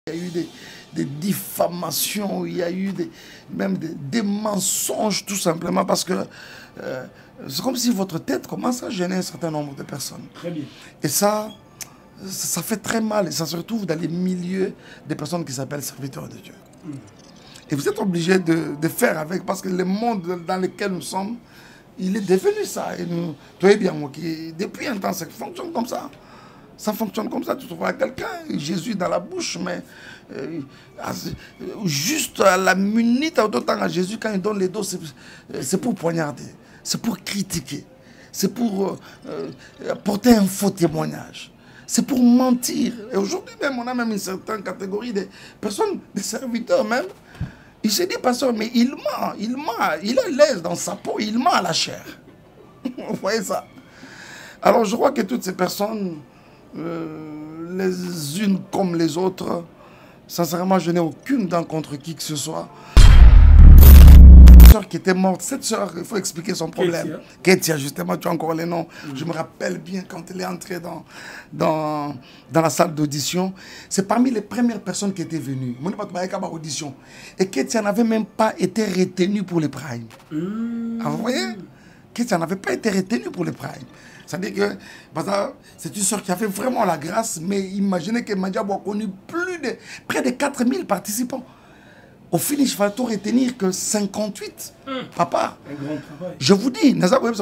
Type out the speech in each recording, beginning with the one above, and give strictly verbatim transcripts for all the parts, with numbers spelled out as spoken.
Il y a eu des, des diffamations, il y a eu des, même des, des mensonges tout simplement parce que euh, c'est comme si votre tête commence à gêner un certain nombre de personnes. Très bien. Et ça, ça fait très mal et ça se retrouve dans les milieux des personnes qui s'appellent serviteurs de Dieu. Mm. Et vous êtes obligé de, de faire avec parce que le monde dans lequel nous sommes, il est devenu ça. Et nous, tu vois bien, moi, qui, depuis un temps, ça fonctionne comme ça. Ça fonctionne comme ça, tu trouveras quelqu'un, Jésus dans la bouche, mais euh, juste à la minute, à autant à Jésus, quand il donne les dos, c'est pour poignarder, c'est pour critiquer, c'est pour euh, porter un faux témoignage, c'est pour mentir. Et aujourd'hui même, on a même une certaine catégorie de personnes, des serviteurs même, il se dit, pasteur, mais il ment, il ment, il est à l'aise dans sa peau, il ment à la chair. Vous voyez ça? Alors je crois que toutes ces personnes, Euh, les unes comme les autres, sincèrement, je n'ai aucune dent contre qui que ce soit. Une soeur qui était morte, cette soeur, il faut expliquer son problème. Ketia, justement, tu as encore les noms. Mm. Je me rappelle bien quand elle est entrée dans, dans, dans la salle d'audition. C'est parmi les premières personnes qui étaient venues. Audition. Et Ketia n'avait même pas été retenue pour les primes. Mm. Ah, vous voyez? Ketia n'avait pas été retenue pour les primes. C'est-à-dire que c'est une soeur qui avait vraiment la grâce, mais imaginez que Madiabou a connu plus de, près de quatre mille participants. Au finish, il fallait tout retenir que cinquante-huit. Mmh. Papa, un grand travail. Je vous dis,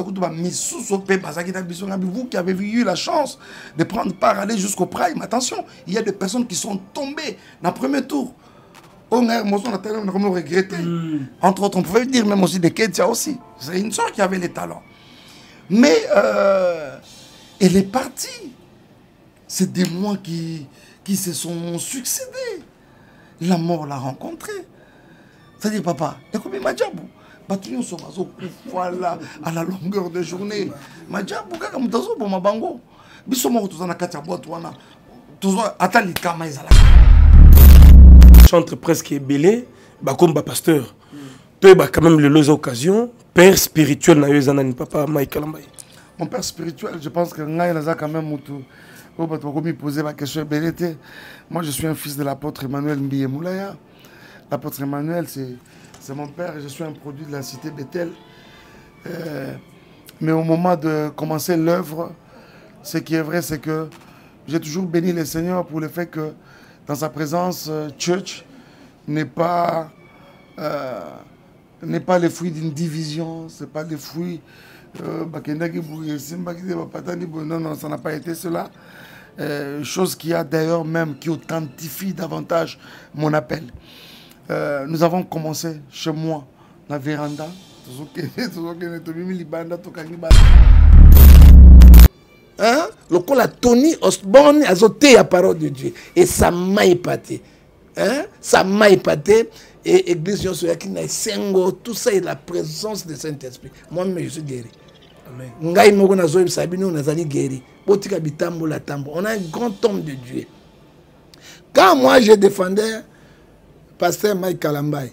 vous qui avez eu la chance de prendre part, aller jusqu'au prime, attention, il y a des personnes qui sont tombées dans le premier tour. On a regretté. Mmh. Entre autres, on pouvait dire même aussi des Ketia aussi. C'est une soeur qui avait les talents. Mais euh, elle est partie. C'est des mois qui, qui se sont succédés. La mort l'a rencontré. C'est-à-dire, papa, voilà, à la longueur de journée. Chante presque belé, comme pasteur. Peu quand même les occasions. Père spirituel, papa Mike Kalambai. Mon père spirituel, je pense que Ngaï Naza quand même me poser la question. Moi, je suis un fils de l'apôtre Emmanuel Mbiye Moulaya. L'apôtre Emmanuel, c'est mon père et je suis un produit de la cité Bethel. Euh, mais au moment de commencer l'œuvre, ce qui est vrai, c'est que j'ai toujours béni le Seigneur pour le fait que dans sa présence, euh, Church n'est pas... Euh, n'est pas le fruit d'une division, ce n'est pas le fruit... Euh, non, non, ça n'a pas été cela. Euh, chose qui a d'ailleurs même, qui authentifie davantage mon appel. Euh, nous avons commencé chez moi, la véranda. Hein? Le col a Tony Osborne a zoté la parole de Dieu. Et ça m'a épaté. Hein? Ça m'a épaté. Et l'église tout ça est la présence du Saint-Esprit. Moi-même, je suis guéri. On a un grand homme de Dieu. Quand moi je défendais pasteur Mike Kalambai,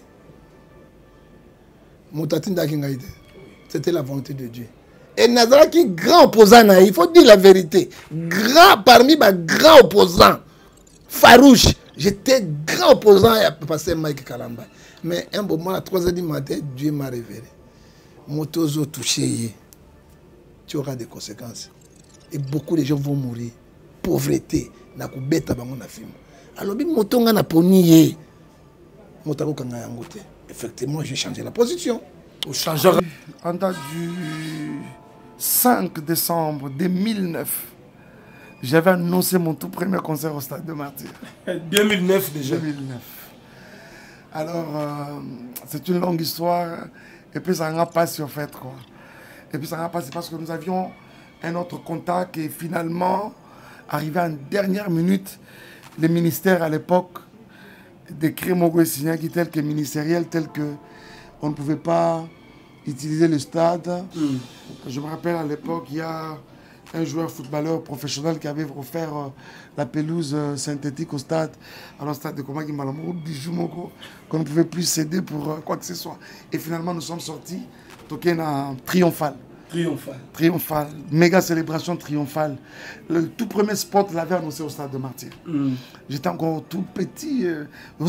c'était la volonté de Dieu. Et Nazara qui est grand opposant, il faut dire la vérité. Grand parmi les grands opposants, farouche. J'étais grand opposant à pasteur Mike Kalambai. Mais un moment, à trois heures du matin, Dieu m'a révélé. Motozo touché, tu auras des conséquences. Et beaucoup de gens vont mourir. Pauvreté, na kubeta bango na film. Alors, bi motonga na poniye. Motako kanga yangote. Effectivement, j'ai changé la position. Au changeur. En date du cinq décembre deux mille neuf, j'avais annoncé mon tout premier concert au Stade de Martyrs. deux mille neuf déjà. deux mille neuf. Alors, euh, c'est une longue histoire. Et puis, ça n'a pas passé, en fait, quoi. Et puis, ça n'a pas passé parce que nous avions un autre contact et finalement, arrivé en dernière minute, le ministère à l'époque décret Mogo et Signaki tel que ministériel, tel que on ne pouvait pas utiliser le stade. Mm. Je me rappelle à l'époque, il y a un joueur footballeur professionnel qui avait offert euh, la pelouse euh, synthétique au stade, alors stade de Komaki Malamoro, bijou Mogo, qu'on ne pouvait plus céder pour euh, quoi que ce soit. Et finalement, nous sommes sortis, toqués en triomphal. Triomphal. Triomphal. Méga célébration triomphale. Le tout premier spot l'avait annoncé au stade de Martyr. Mm. J'étais encore tout petit. Euh,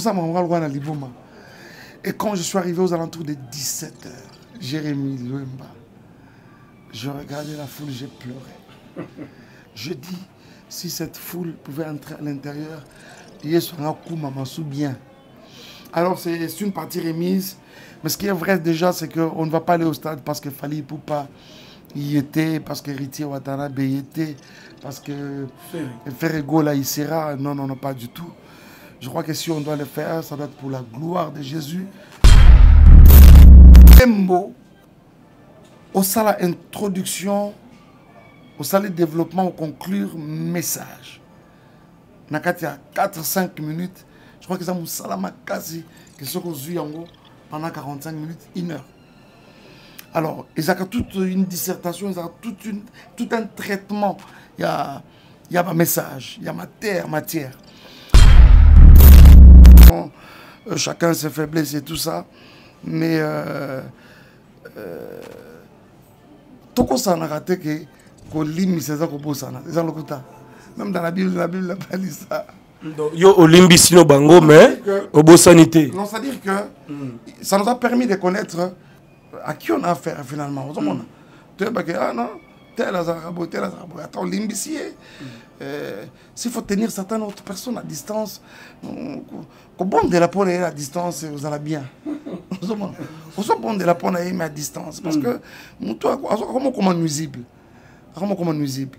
Et quand je suis arrivé aux alentours de dix-sept heures, Jérémy Louemba, je regardais la foule, j'ai pleuré. Je dis, si cette foule pouvait entrer à l'intérieur, il serait un coup, maman, sous bien. Alors c'est une partie remise. Mais ce qui est vrai déjà, c'est qu'on ne va pas aller au stade parce que Fali Poupa y était, parce que Riti Watanabe y était, parce que Ferrego là, il sera. Non, non, non, pas du tout. Je crois que si on doit le faire, ça doit être pour la gloire de Jésus. Mot, au sala introduction, au sala développement, au conclure message. Nakati a quatre à cinq minutes, je crois que ça m'a salama quasi, que ce qu'on a vu pendant quarante-cinq minutes, une heure. Alors, ils ont toute une dissertation, ils ont toute une, tout un traitement. Il y a, il y a un message, il y a matière, matière. Bon, euh, chacun ses faiblesses et tout ça, mais euh, euh, tout ça n'a raté que l'hymne, c'est ça qu'on ça. Même dans la Bible, la Bible n'a pas dit ça. Yo Olimbi sino bango mais au sanité. Non, c'est-à-dire que mm. ça nous a permis de connaître à qui on a affaire finalement. Mm. Tu sais que ah non, tel Azarabo, tel Azarabo. Attends, Limbici, euh, s'il faut tenir certaines autres personnes à distance, au bon de la peau à distance, vous allez bien. Au bon de la peau à distance, parce que toi, comment comment nuisible, comment comment nuisible.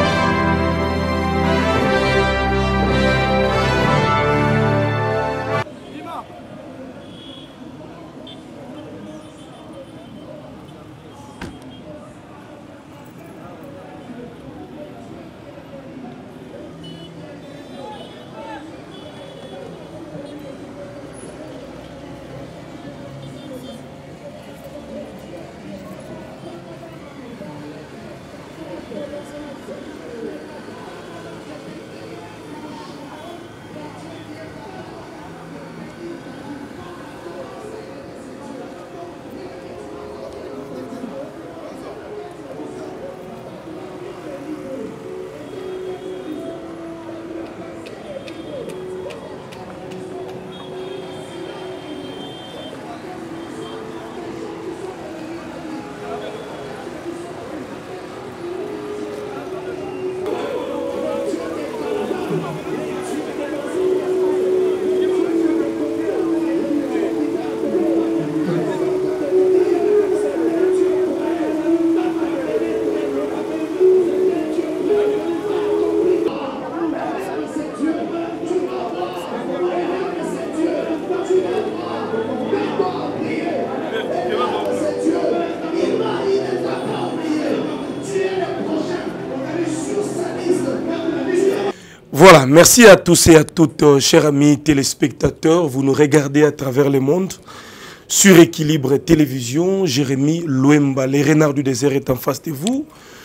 Voilà, merci à tous et à toutes, euh, chers amis téléspectateurs. Vous nous regardez à travers le monde sur Équilibre Télévision. Jérémy Louemba, les renards du désert est en face de vous.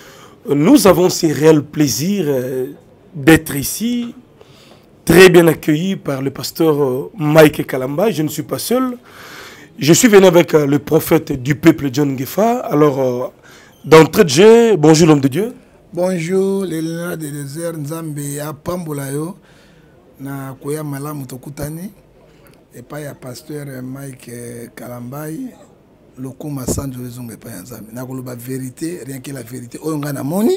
Nous avons ce réel plaisir euh, d'être ici, très bien accueillis par le pasteur euh, Mike Kalamba. Je ne suis pas seul. Je suis venu avec euh, le prophète du peuple John Ngefa. Alors, euh, d'entrée de jeu, bonjour l'homme de Dieu. Bonjour, les renards du désert, Nzambe ya Pambolayo, na koya malamu tokutani, et pas ya pasteur Mike Kalambai, le kuma sanjo les ongles pas Nzambe. Na koloba vérité, rien que la vérité. Oyonga na moni,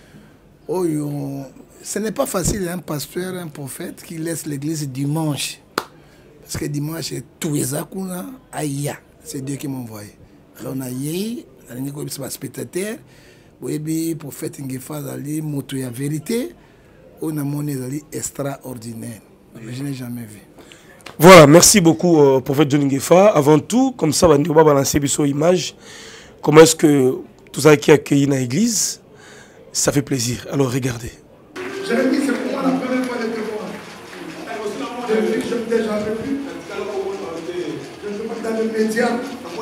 oyo, ce n'est pas facile un pasteur, un prophète qui laisse l'église dimanche, parce que dimanche c'est tout ezakuna aya, c'est Dieu qui m'a envoyé. On a yé, on a dit que spectateur. Oui, prophète Ngefa Zali, moto ya vérité, on a mon Zali extraordinaire. Je n'ai jamais vu. Voilà, merci beaucoup, euh, prophète John Ngefa. Avant tout, comme ça, on va balancer sur image. Comment est-ce que tout ça qui est accueilli dans l'église, ça fait plaisir. Alors regardez. Jérémy, c'est pour moi la première fois de te voir. Je ne t'ai jamais vu. Je ne suis pas dans les médias.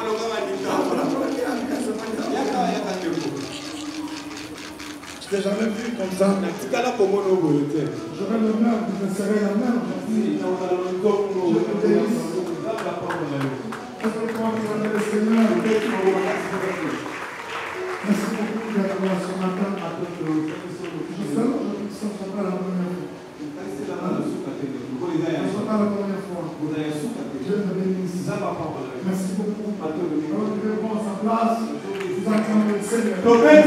Je ne t'ai jamais vu comme ça. J'aurais l'honneur de te serrer la main aujourd'hui. Je te bénisse. Je te crois que le Seigneur. Merci Merci beaucoup. On prend sa place. Vous acclamez le Seigneur.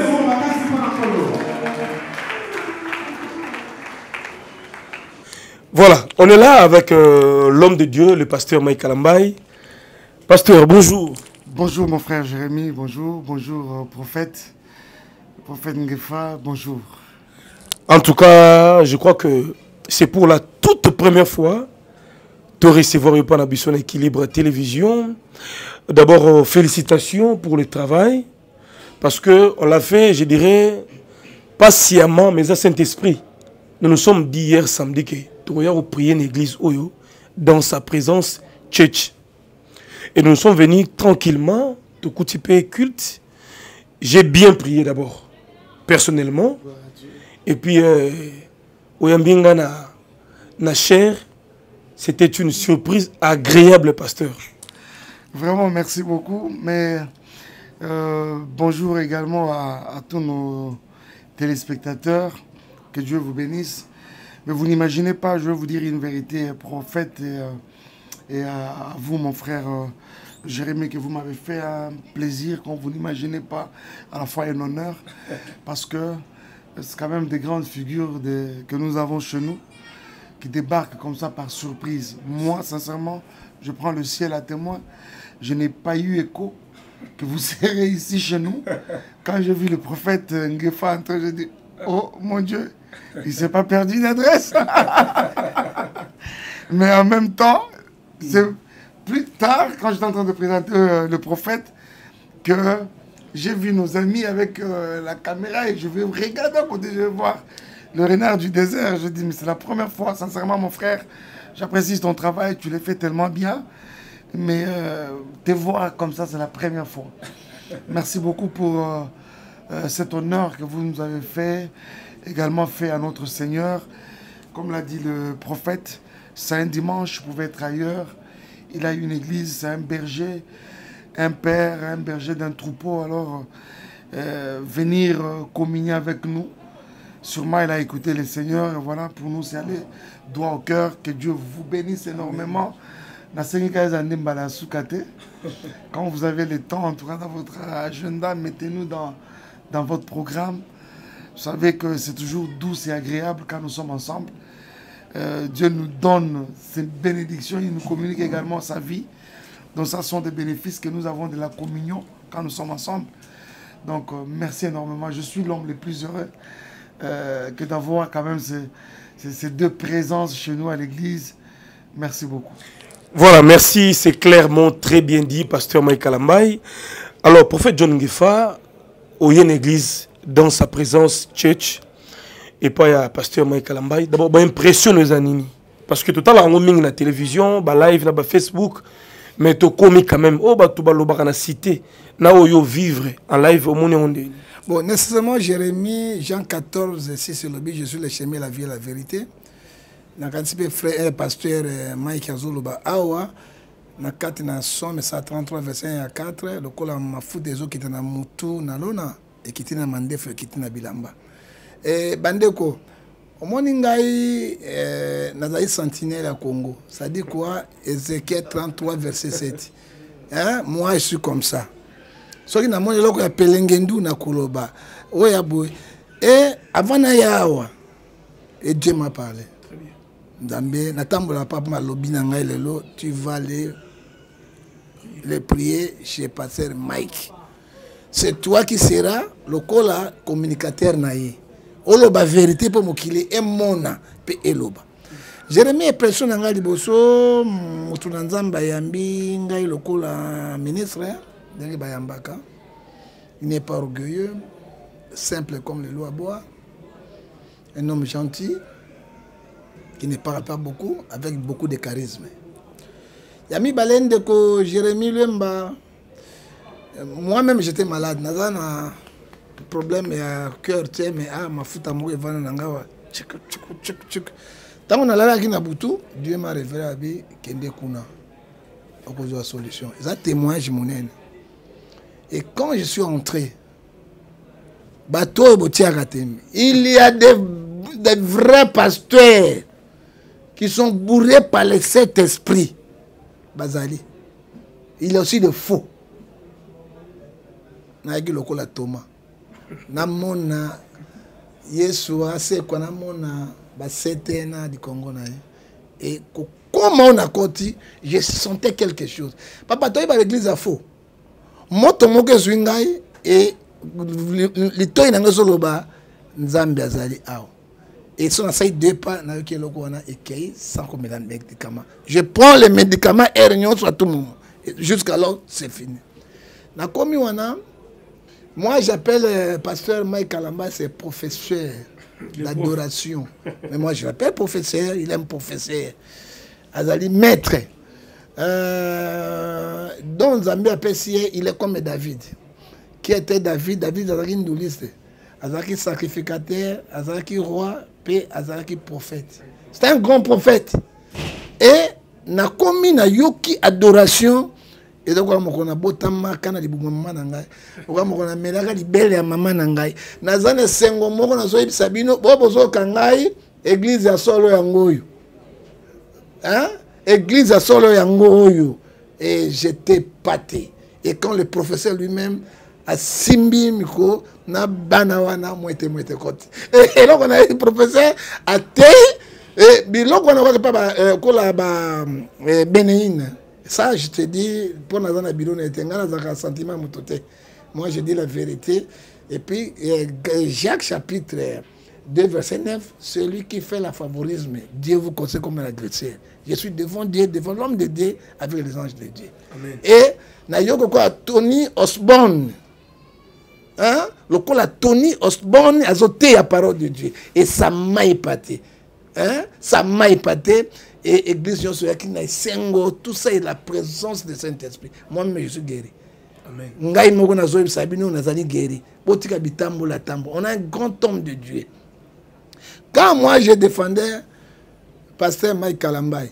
Voilà, on est là avec euh, l'homme de Dieu, le pasteur Mike Kalambaye. Pasteur, bonjour. Bonjour mon frère Jérémy, bonjour. Bonjour euh, prophète. Prophète Ngefa, bonjour. En tout cas, je crois que c'est pour la toute première fois de recevoir le pan Abisson Équilibre Télévision. D'abord, euh, félicitations pour le travail. Parce qu'on l'a fait, je dirais, pas sciemment, mais à Saint-Esprit. Nous nous sommes dit hier samedi que nous avons prié l'église Oyo dans sa présence tchétche. Et nous sommes venus tranquillement, de Koutipé culte. J'ai bien prié d'abord, personnellement. Et puis, Oyambinga na, na chair, c'était une surprise agréable, pasteur. Vraiment, merci beaucoup. Mais euh, bonjour également à, à tous nos téléspectateurs. Que Dieu vous bénisse. Mais vous n'imaginez pas, je vais vous dire une vérité, prophète, et, euh, et à, à vous, mon frère euh, Jérémy, que vous m'avez fait un plaisir qu'on vous n'imaginez pas, à la fois un honneur, parce que c'est quand même des grandes figures de, que nous avons chez nous, qui débarquent comme ça par surprise. Moi, sincèrement, je prends le ciel à témoin, je n'ai pas eu écho que vous serez ici chez nous. Quand j'ai vu le prophète Ngefa entrer, j'ai dit, oh mon Dieu, il ne s'est pas perdu une adresse. Mais en même temps, c'est plus tard, quand j'étais en train de présenter euh, le prophète, que j'ai vu nos amis avec euh, la caméra et je vais regarder à côté, je vais voir le renard du désert. Je dis, mais c'est la première fois, sincèrement, mon frère, j'apprécie ton travail, tu le fais tellement bien. Mais euh, te voir comme ça, c'est la première fois. Merci beaucoup pour euh, euh, cet honneur que vous nous avez fait, également fait à notre Seigneur. Comme l'a dit le prophète, c'est un dimanche, je pouvais être ailleurs. Il a une église, c'est un berger, un père, un berger d'un troupeau. Alors, euh, venir euh, communier avec nous. Sûrement, il a écouté le Seigneur. Et voilà, pour nous, c'est aller droit au cœur. Que Dieu vous bénisse énormément. Quand vous avez le temps, en tout cas dans votre agenda, mettez-nous dans, dans votre programme. Vous savez que c'est toujours doux et agréable quand nous sommes ensemble. Euh, Dieu nous donne ses bénédictions, il nous communique également sa vie. Donc ça sont des bénéfices que nous avons de la communion quand nous sommes ensemble. Donc euh, merci énormément. Je suis l'homme le plus heureux euh, que d'avoir quand même ces, ces, ces deux présences chez nous à l'église. Merci beaucoup. Voilà, merci, c'est clairement très bien dit, pasteur Mike Kalambaye. Alors, prophète John Ngefa, au y a une église dans sa présence church, et pas ya pasteur Mike Kalambaye. D'abord, bah, impressionne les animés. Parce que tout à l'heure, on a la télévision, bah, live, bah, Facebook, mais tu comique quand même. Oh, bah, tu vas le cité. Na oyo vivre en live au monde. Bon, nécessairement, Jérémie, Jean quatorze, six sur le but, je suis le chemin, la vie et la vérité. Na kantipe frère pasteur Mike Azoloba awa na kati na somme cent trente-trois verset un à quatre le kola mafu des eaux qui étaient na mutu na lona et qui étaient na mandefu qui étaient na bilamba et bandeko omoni ngai eh, nazali sentinelle à Congo ça dit quoi Ézéchiel trente-trois verset sept hein moi je suis comme ça soki na moni loko ya pelengendu na koloba oya boy et avant na yawa et Dieu m'a parlé. Dambé, natambola papa malobi na ngai lelo, tu vas les, les prier chez pasteur Mike. C'est toi qui seras le kola communicateur naïe. Oloba vérité pour mokili et mona pe eloba. Jérémie est personne ngai liboso, mutuna nzamba yambi ngai le kola ministre, ndenge bayambaka. Il n'est pas orgueilleux, simple comme le lois bois, un homme gentil. Qui ne parle pas beaucoup, avec beaucoup de charisme. Yami Balende ko Jérémie Lemba. Moi-même j'étais malade. Naza na problème à cœur, mais ah ma futa mo evana nangawa. Tchik tchik tchik tchik. Tant on a là qui na butu, Dieu m'a révélé à bi kende kuna. Pour la solution. Ça témoigne mon haine. Et quand je suis entré, bateau il y a des, des vrais pasteurs qui sont bourrés par les sept esprits. Bazali. Il y a aussi de faux. Naïki lokola Thomas. Namona Yeshua c'est quoi namona basete na du Congo na et comment on a côté je sentais quelque chose. Papa toi il va l'église à faux. Moto moke zwingai et le toi nanga soloba Nzambe azali aw. Et son essaye deux pas na yoki loko wana et sans comme les médicaments. Je prends les médicaments et réunion sur tout moment. Jusqu'alors c'est fini. Na komi wana moi, j'appelle euh, pasteur Mike Kalamba, c'est professeur d'adoration. Mais moi, je l'appelle professeur, il aime professeur. Azali, maître. Euh, donc, Zambia Pessier, il est comme David. Qui était David? David Azali Ndouliste. Azali sacrificateur, Azali roi, puis Azali prophète. C'est un grand prophète. Et, na komi na yoki adoration. Et donc, on a botama kana libumu mama nangai. On a melaka libele ya mama nangai. Nazane sengo moko na zoyi sabino bobo zo kangai église ya solo ya ngoyo. Hein? Église ya solo ya ngoyo. Et j'étais pâté. Et quand le professeur lui-même a simbi miko na bana wana moite moite kote. Et donc on a le professeur a té et biloko on a pas ba ko la ba Bénéine. Ça, je te dis, pour nous dans bureau, un sentiment mototé. Moi, je dis la vérité. Et puis, Jacques chapitre deux, verset neuf, celui qui fait la favorisme, Dieu vous conseille comme un agresseur. Je suis devant Dieu, devant l'homme de Dieu, avec les anges de Dieu. Amen. Et, Nayoko quoi, Tony Osborne. Hein? Le coup, la Tony Osborne a zoté la parole de Dieu. Et ça m'a épaté. Hein? Ça m'a épaté. Et l'église tout ça est la présence du Saint-Esprit. Moi-même, je suis guéri. Amen. On a un grand homme de Dieu. Quand moi, je défendais pasteur Mike Kalambay,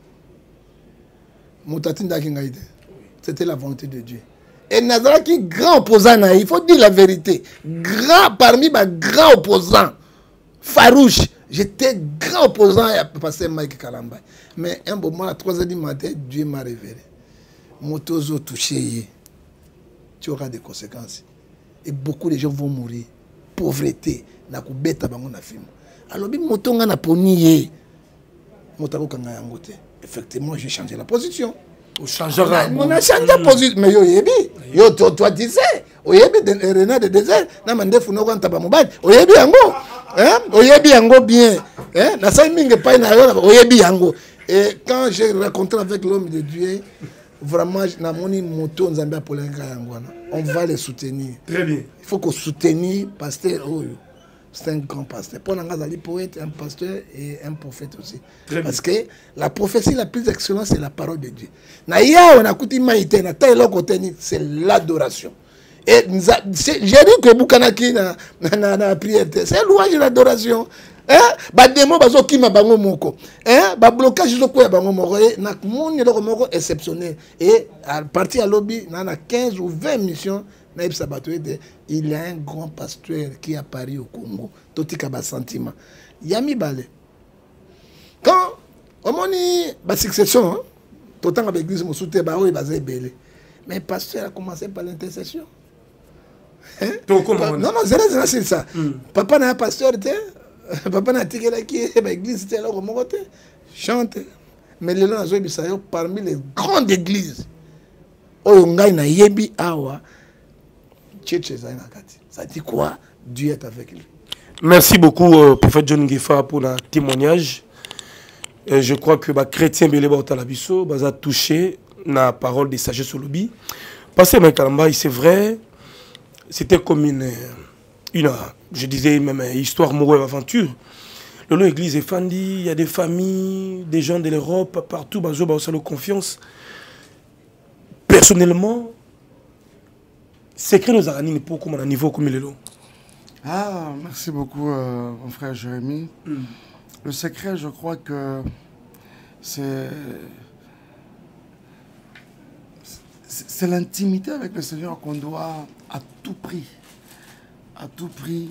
c'était la volonté de Dieu. Et Nazara qui est grand opposant, il faut dire la vérité. Grand parmi les grands opposants, farouche. J'étais grand opposant à pasteur Mike Kalamba. Mais un moment, à trois heures du matin, Dieu m'a révélé. Motozo touché, tu auras des conséquences. Et beaucoup de gens vont mourir. Pauvreté, na kubeta bango na film. Alors, bi motonga na poniye. Motako kanga yangote. Effectivement, j'ai changé la position. On changera. On a changé la position. Mais yo yebi, yo toi disais, oyebi de René de désert, na mande funo kwa ntaba mobile. Oyebi yango. Hein? Oyebi yango bien. Hein? Na sa minge pa na yo oyebi yango. Et quand j'ai rencontré avec l'homme de Dieu, vraiment na moni moto nzambe apolenga yango na. On va les soutenir. Très bien. Il faut qu'on soutenir pasteur Oyo. C'est un grand pasteur. Pour Nangazali poète, un pasteur et un prophète aussi. Très Parce bien. Que la prophétie la plus excellente, c'est la parole de Dieu. Naya, on a écouté maïté, na taïlo côté, c'est l'adoration. Et j'ai dit que Boukanaki na na na prière, c'est louange de l'adoration. Hein? Ba démon bazo ki ma bango moko. Hein? Ba blocage zo ko ya bango moko na moni lo moko exceptionnel. Et à partir à lobby na na quinze ou vingt missions. Il y a un grand pasteur qui est à Paris au Congo. Totika ba sentiment. Yami Balé. Quand on moni ba succession, tout temps avec l'église Moussoute ba oui bazé belé. Mais le pasteur a commencé par l'intercession. Hein? Non non, c'est c'est ça. Mm. Papa n'a pas pasteur, papa n'a tiqué là qui est l'église était là au côté. Chante. Mais les gens ont parmi les grandes églises. Oh ngai na yebi awa. Ça dit quoi? Dieu est avec lui. Merci beaucoup, euh, prophète John Ngefa, pour le témoignage. Et je crois que les chrétiens ont touché la parole de sagesse au lobby. Parce que c'est vrai, c'était comme une, une, je disais même, histoire mauvaise aventure. L'église est fandie, il y a des familles, des gens de l'Europe, partout, ils ont confiance. Personnellement, secret nos aranis pour comme à un niveau comme il est là. Ah, merci beaucoup, euh, mon frère Jérémy. Mm. Le secret, je crois que c'est c'est l'intimité avec le Seigneur qu'on doit à tout prix, à tout prix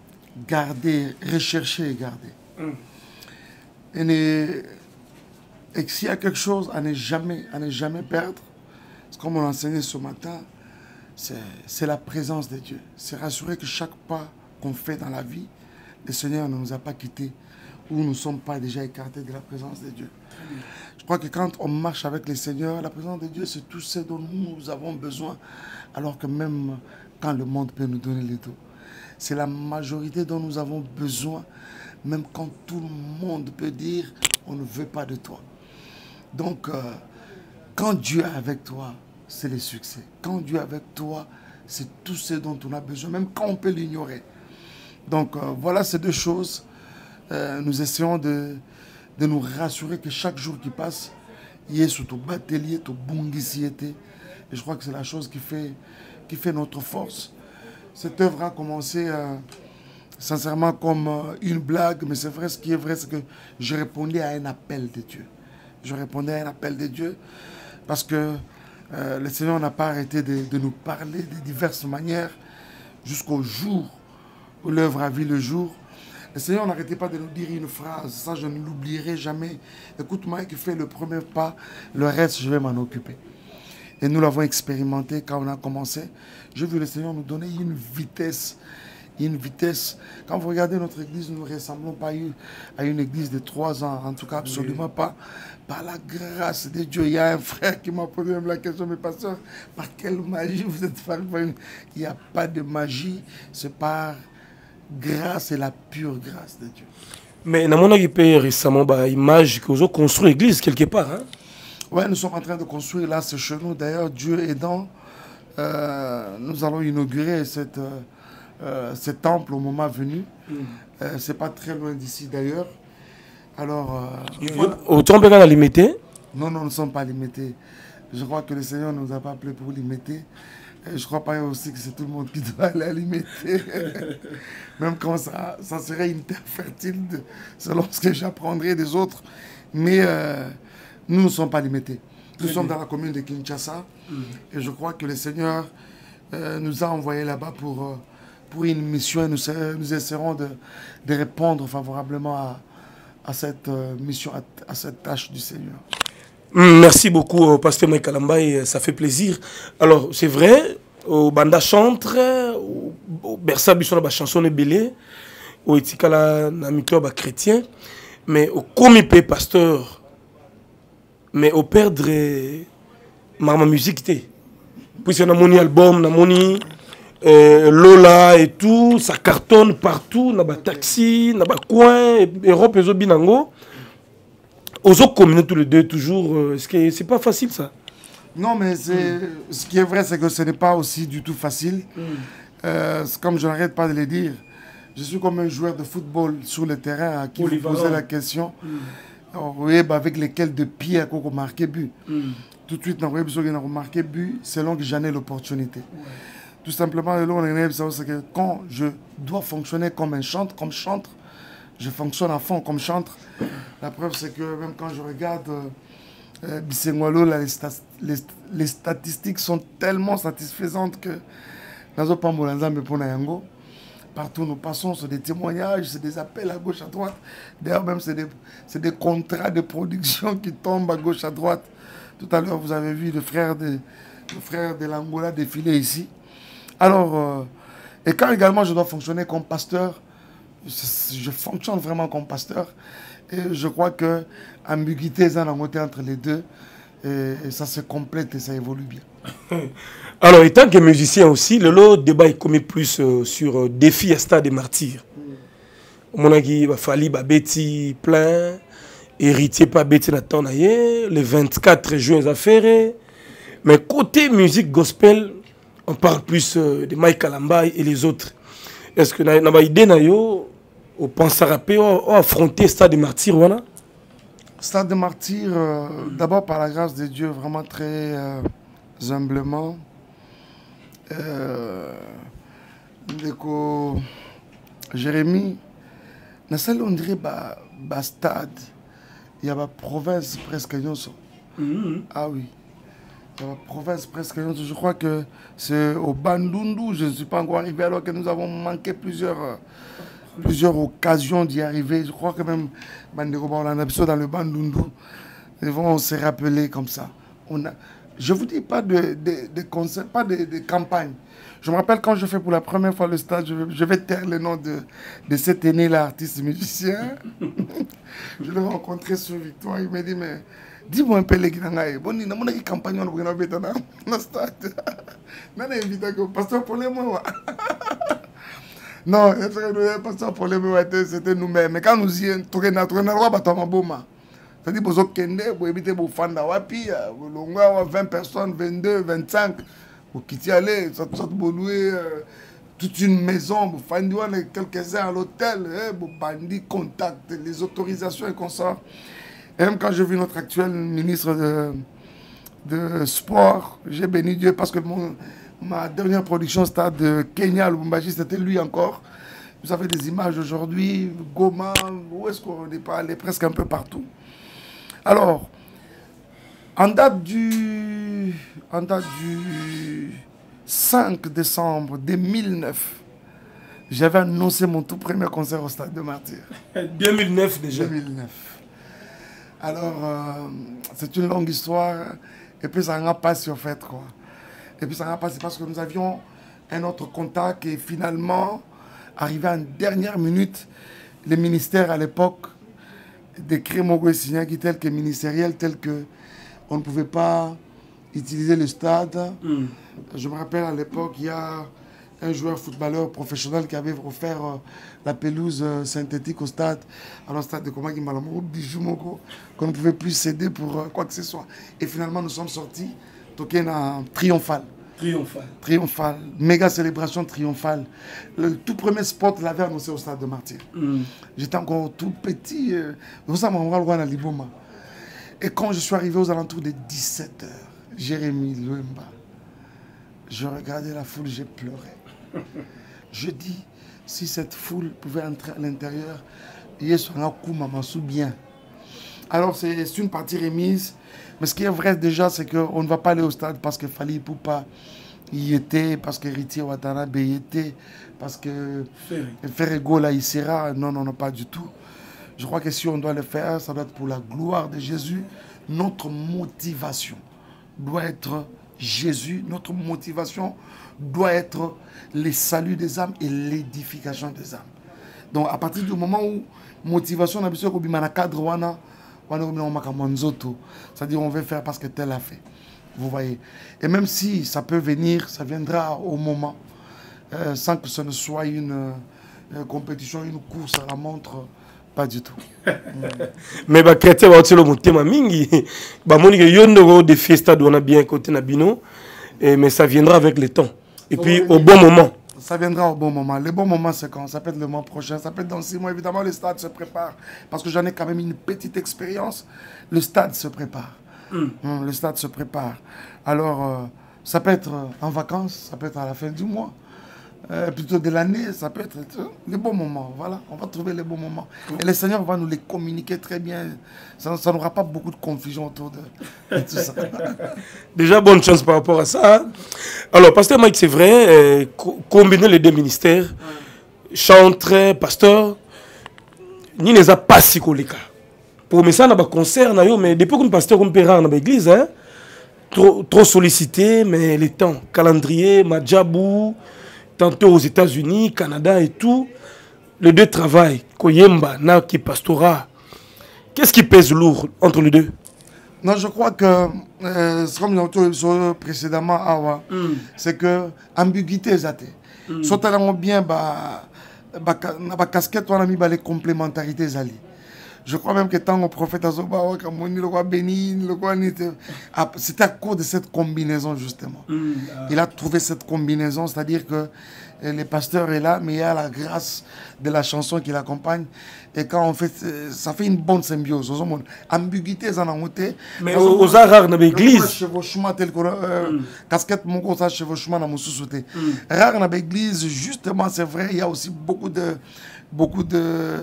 garder, rechercher et garder. Mm. Et Et s'il y a quelque chose à ne jamais, à ne jamais perdre, c'est comme on l'a enseigné ce matin, c'est la présence de Dieu. C'est rassurer que chaque pas qu'on fait dans la vie, le Seigneur ne nous a pas quittés ou nous ne sommes pas déjà écartés de la présence de Dieu. Je crois que quand on marche avec le Seigneur, la présence de Dieu, c'est tout ce dont nous avons besoin, alors que même quand le monde peut nous donner les dos. C'est la majorité dont nous avons besoin, même quand tout le monde peut dire « on ne veut pas de toi ». Donc, euh, quand Dieu est avec toi, c'est le succès. Quand Dieu est avec toi, c'est tout ce dont on a besoin, même quand on peut l'ignorer. Donc, euh, voilà ces deux choses. Euh, nous essayons de, de nous rassurer que chaque jour qui passe, il y a ce batelier, ce bungisiété. Et je crois que c'est la chose qui fait, qui fait notre force. Cette œuvre a commencé euh, sincèrement comme euh, une blague, mais c'est vrai, ce qui est vrai, c'est que je répondais à un appel de Dieu. Je répondais à un appel de Dieu parce que euh, le Seigneur n'a pas arrêté de, de nous parler de diverses manières jusqu'au jour où l'œuvre a vu le jour. Le Seigneur n'arrêtait pas de nous dire une phrase, ça je ne l'oublierai jamais. Écoute-moi, qui fait le premier pas, le reste je vais m'en occuper. Et nous l'avons expérimenté quand on a commencé. J'ai vu le Seigneur nous donner une vitesse, une vitesse. Quand vous regardez notre église, nous ne ressemblons pas à une église de trois ans, en tout cas absolument oui. pas. Par la grâce de Dieu, il y a un frère qui m'a posé même la question, mais pasteur, par quelle magie vous êtes parvenu? Il n'y a pas de magie, c'est par grâce et la pure grâce de Dieu. Mais dans mon avis, récemment, bah, image que vous avez construit l'église quelque part. Hein? Oui, nous sommes en train de construire là ce chez nous. D'ailleurs, Dieu aidant, euh, nous allons inaugurer cette, euh, euh, ce temple au moment venu. Mm. Euh, Ce n'est pas très loin d'ici d'ailleurs. Alors, euh, voilà. Au temple, on a limité? Non, non, nous ne sommes pas limités. Je crois que le Seigneur ne nous a pas appelés pour limiter. Et je crois pas aussi que c'est tout le monde qui doit la limiter. Même quand ça, ça serait une terre fertile, de, selon ce que j'apprendrai des autres. Mais euh, nous ne sommes pas limités. Nous Très sommes bien. Dans la commune de Kinshasa. Mmh. Et je crois que le Seigneur euh, nous a envoyés là-bas pour, euh, pour une mission. Et nous, nous essaierons de, de répondre favorablement à, à cette euh, mission, à, à cette tâche du Seigneur. Merci beaucoup, Pasteur Mike Kalamba, ça fait plaisir. Alors, c'est vrai, au Banda Chantre, au Bersa Bisson, la chanson est belée, au Etikala, na micro chrétien, mais au comité pasteur, mais au perdre ma musique, puisque on a mon album, on a mon Lola et tout, ça cartonne partout, on a taxi, on a coin, Europe et Zobinango. Aux autres communes, tous les deux, toujours, euh, c'est pas facile ça? Non, mais mm. ce qui est vrai, c'est que ce n'est pas aussi du tout facile. Mm. Euh, comme je n'arrête pas de le dire, je suis comme un joueur de football sur le terrain à qui vous posez la question. Mm. Alors, vous voyez, bah, avec lesquels de pied qu'on a marqué but. Mm. Tout de suite, on a marqué but selon que j'en ai l'opportunité. Ouais. Tout simplement, c'est que quand je dois fonctionner comme un chantre, comme chantre, je fonctionne à fond comme chantre. La preuve, c'est que même quand je regarde euh, Bisengwalo, les, les, les statistiques sont tellement satisfaisantes que partout nous passons, c'est des témoignages, c'est des appels à gauche, à droite. D'ailleurs, même c'est des, des contrats de production qui tombent à gauche, à droite. Tout à l'heure, vous avez vu le frère de, le frère de l'Angola défiler ici. Alors, euh, et quand également je dois fonctionner comme pasteur, je fonctionne vraiment comme pasteur et je crois que ambiguïté est entre les deux et, et ça se complète et ça évolue bien. Alors, étant que musicien aussi, le lot débat est commis plus euh, sur euh, défi à stade des martyrs. Mon avis, il va falloir Betty plein, héritier pas Betty Nathan le vingt-quatre juin affaires. Mais côté musique gospel, on parle plus euh, de Mike Kalamba et les autres. Est-ce que vous avez idée au pense à rapper, au affronter le stade des martyrs, voilà? Stade des martyrs, euh, d'abord par la grâce de Dieu, vraiment très euh, humblement. Euh, Jérémie, on dirait bah, bah stade, il y a une province presque. Mm-hmm. Ah oui, il y a une province presque. Je crois que c'est au Bandundu, je ne suis pas encore arrivé alors que nous avons manqué plusieurs, euh, plusieurs occasions d'y arriver. Je crois que même dans le Bandundu, Ils vont se rappeler comme ça. On a, je ne vous dis pas de, de, de concerts, pas de, de campagne. Je me rappelle quand je fais pour la première fois le stade, je, je vais taire le nom de, de cet aîné-là, artiste musicien. Je l'ai rencontré sur Victoire, il m'a dit, mais dis-moi un peu les Guinangaï. Bon, il y a une campagne dans le stade. Je n'ai invité que le pasteur pour les mots. Non, le pasteur pour les mots, c'était nous-mêmes. Mais quand nous y sommes, nous avons trouvé un roi, nous avons c'est-à-dire que vous avez pour éviter de faire wapi, vingt personnes, vingt-deux, vingt-cinq, vous quittez aller, vous louez toute une maison, vous faites quelques-uns à l'hôtel, vous bandits, contacts, les autorisations et consorts. Et même quand j'ai vu notre actuel ministre de, de Sport, j'ai béni Dieu parce que mon, ma dernière production stade de Kenya, Lubumbashi, c'était lui encore. Vous avez des images aujourd'hui, Goma, où est-ce qu'on n'est pas allé, presque un peu partout. Alors, en date du, en date du cinq décembre deux mille neuf, j'avais annoncé mon tout premier concert au Stade de Martyrs. deux mille neuf déjà. deux mille neuf. Alors, euh, c'est une longue histoire. Et puis, ça n'a pas passé, en fait, quoi. Et puis, ça n'a pas passé parce que nous avions un autre contact et finalement, arrivé en dernière minute, le ministère à l'époque décret Mogo signé qui tel que ministériel, tel que on ne pouvait pas utiliser le stade. Mm. Je me rappelle à l'époque, il y a un joueur footballeur professionnel qui avait offert euh, la pelouse euh, synthétique au stade. Alors, stade de comment il m'a dit qu'on ne pouvait plus céder pour euh, quoi que ce soit. Et finalement, nous sommes sortis, token en triomphal. Triomphal. Triomphal. Méga célébration triomphale. Le tout premier spot l'avait annoncé au Stade de Martyrs. Mm. J'étais encore tout petit. Euh, Et quand je suis arrivé aux alentours de dix-sept heures, Jérémy Luemba, je regardais la foule, j'ai pleuré. Je dis, si cette foule pouvait entrer à l'intérieur, bien. Alors c'est une partie remise. Mais ce qui est vrai déjà, c'est qu'on ne va pas aller au stade parce que Fali Poupa y était, parce que Ritier Watanabe y était, parce que Ferrego là y sera. Non, non, non, pas du tout. Je crois que si on doit le faire, ça doit être pour la gloire de Jésus. Notre motivation doit être Jésus. Notre motivation doit être le salut des âmes et l'édification des âmes. Donc à partir du moment où motivation n'a besoin de cadre wana, c'est-à-dire on veut faire parce que tel a fait. Vous voyez. Et même si ça peut venir, ça viendra au moment, euh, sans que ce ne soit une euh, compétition, une course à la montre, pas du tout. Mais bah chrétien va le motema mingi, bah moni que yondo de fiesta on a bien côté nabino, mais ça viendra avec le temps. Et puis au bon moment. Ça viendra au bon moment. Le bon moment, c'est quand? Ça peut être le mois prochain, ça peut être dans six mois. Évidemment, le stade se prépare. Parce que j'en ai quand même une petite expérience. Le stade se prépare. Mm. Le stade se prépare. Alors, euh, ça peut être en vacances, ça peut être à la fin du mois. Euh, plutôt de l'année, ça peut être euh, le bon moment. Voilà, on va trouver les bons moments. Et le Seigneur va nous les communiquer très bien. Ça, ça n'aura pas beaucoup de confusion autour de, de tout ça. Déjà, bonne chance par rapport à ça. Hein? Alors, pasteur Mike, c'est vrai, euh, co combiner les deux ministères, ouais. Chantre, pasteur, ni les a pas si collés. Pour me ça, on a un concert, mais depuis que le pasteur on peut rendre dans l'église, hein, trop, trop sollicité, mais les temps, calendrier, Madjabou, tantôt aux États-Unis, Canada et tout, les deux travaillent. Koyemba, Naki, Pastora. Qu'est-ce qui pèse lourd entre les deux? Non, je crois que, euh, comme nous l'avons dit précédemment, Awa, mm. c'est que ambiguïté est athée. Mm. Soit tellement bien, bah, bah, bah, casquette, on a mis bah, les complémentarités ali. Je crois même que tant au prophète Azoba, le roi Bénin, le roi Nité, c'était à cause de cette combinaison justement. Mm, ah. Il a trouvé cette combinaison, c'est-à-dire que le pasteur est là, mais il y a la grâce de la chanson qui l'accompagne. Et quand on fait, ça fait une bonne symbiose. Ambiguïté, ça n'a pas. Mais aux rares dans l'église. Chevauchement tel que casquette, mon gros, ça chevauchement dans mon sous-sauté. Rare dans l'église, justement, c'est vrai, il y a aussi beaucoup de, beaucoup de,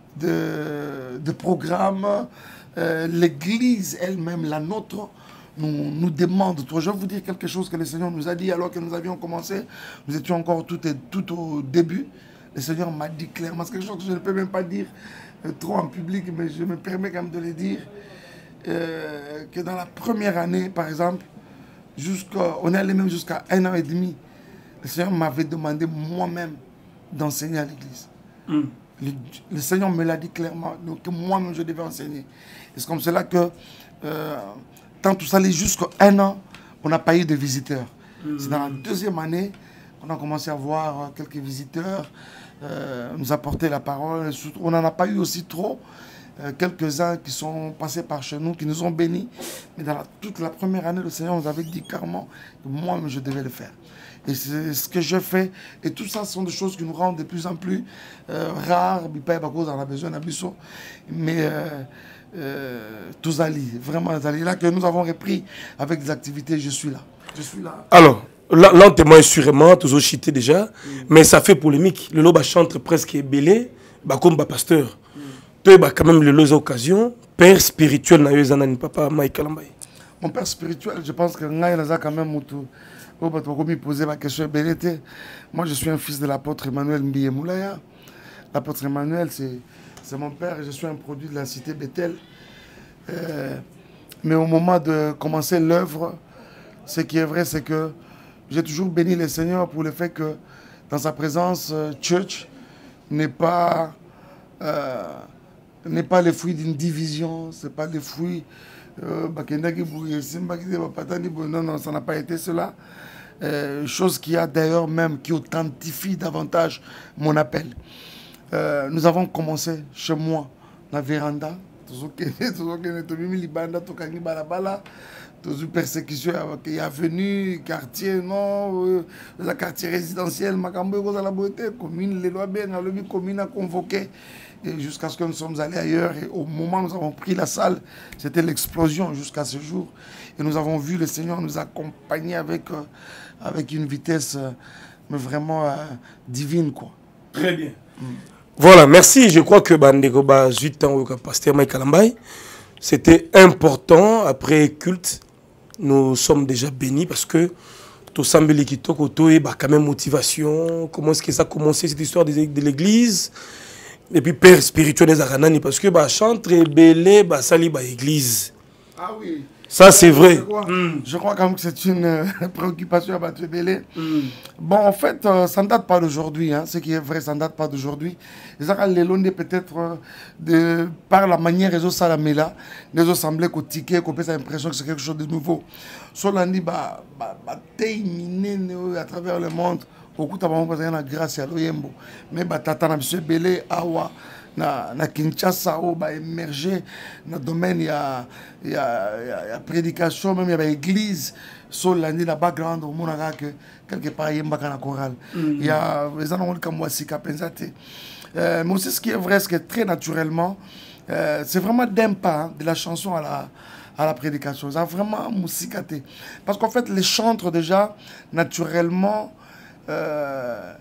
de, de programmes. Euh, l'église elle-même, la nôtre, nous, nous demande. Je vais vous dire quelque chose que le Seigneur nous a dit alors que nous avions commencé. Nous étions encore tout, tout au début. Le Seigneur m'a dit clairement, c'est quelque chose que je ne peux même pas dire euh, trop en public, mais je me permets quand même de le dire. euh, que dans la première année, par exemple, on est allé même jusqu'à un an et demi, le Seigneur m'avait demandé moi-même d'enseigner à l'église. Mm. Le, le Seigneur me l'a dit clairement, donc que moi-même je devais enseigner. Et c'est comme cela que, euh, tant tout ça allait jusqu'à un an, on n'a pas eu de visiteurs. Mm. C'est dans la deuxième année qu'on a commencé à voir quelques visiteurs, euh, nous apporter la parole. On n'en a pas eu aussi trop. Euh, quelques-uns qui sont passés par chez nous, qui nous ont bénis. Mais dans la, toute la première année, le Seigneur nous avait dit carrément que moi-même je devais le faire. Et c'est ce que je fais. Et tout ça, ce sont des choses qui nous rendent de plus en plus euh, rares. On a besoin d'un buisson. Mais euh, euh, tous alliés, vraiment les alliés là que nous avons repris avec des activités, je suis là. Je suis là. Alors, là, là on témoigne sûrement, tous ont chité déjà, mm. mais ça fait polémique. Le loba chante presque belé, bah, comme bah, pasteur. Tu as quand même les occasions, père spirituel, papa Mike Kalambaye. Mon père spirituel, je pense que Ngaï quand même posé ma question. Moi, je suis un fils de l'apôtre Emmanuel Mbiye Moulaya. L'apôtre Emmanuel, c'est mon père et je suis un produit de la cité Bethel. Euh, mais au moment de commencer l'œuvre, ce qui est vrai, c'est que j'ai toujours béni le Seigneur pour le fait que dans sa présence, Church n'est pas... Euh, n'est pas le fruit d'une division, ce n'est pas le fruit... Euh, non, non, ça n'a pas été cela. Euh, chose qui a d'ailleurs même, qui authentifie davantage mon appel. Euh, nous avons commencé chez moi, la véranda. Toute persécution qui est venue, quartier, non, la quartier résidentiel, la commune, les lois bien, la commune a convoqué. Jusqu'à ce que nous sommes allés ailleurs. Et au moment où nous avons pris la salle, c'était l'explosion jusqu'à ce jour. Et nous avons vu le Seigneur nous accompagner avec, euh, avec une vitesse euh, mais vraiment euh, divine, quoi. Très bien. Mm. Voilà, merci. Je crois que Bandego ba huit ans au pasteur Mike Kalambaye, c'était important. Après culte, nous sommes déjà bénis parce que tout semble qui toque autour et quand même motivation. Comment est-ce que ça a commencé cette histoire de, de l'église? Et puis père spirituel des Aranani parce que bah chantre belé bah sali bah église. Ah oui. Ça c'est vrai. Je crois, mm. je crois quand même que c'est une euh, préoccupation à battre belé. Mm. Bon en fait euh, ça ne date pas d'aujourd'hui, hein. Ce qui est vrai ça ne date pas d'aujourd'hui. Les Aranani peut-être euh, de par la manière réseau salamela, les autres semblaient qu'au ticket, qu'on peut cette impression que c'est quelque chose de nouveau. Solani bah bah bah terminé à travers le monde. Beaucoup de na grâce à l'Oyembo. Mais batata na monsieur Belé awa na na Kinshasa au ba émerger dans le domaine ya ya ya prédication même il y a église sur l'année la background au monde que quelque part yemba kana chorale. Il y a les gens ont comme moi si capenzate. Mais aussi ce qui est vrai, ce qui est très naturellement, euh, c'est vraiment d'un pas hein, de la chanson à la à la prédication. Ça a vraiment musicaté. Parce qu'en fait les chantres déjà naturellement Euh,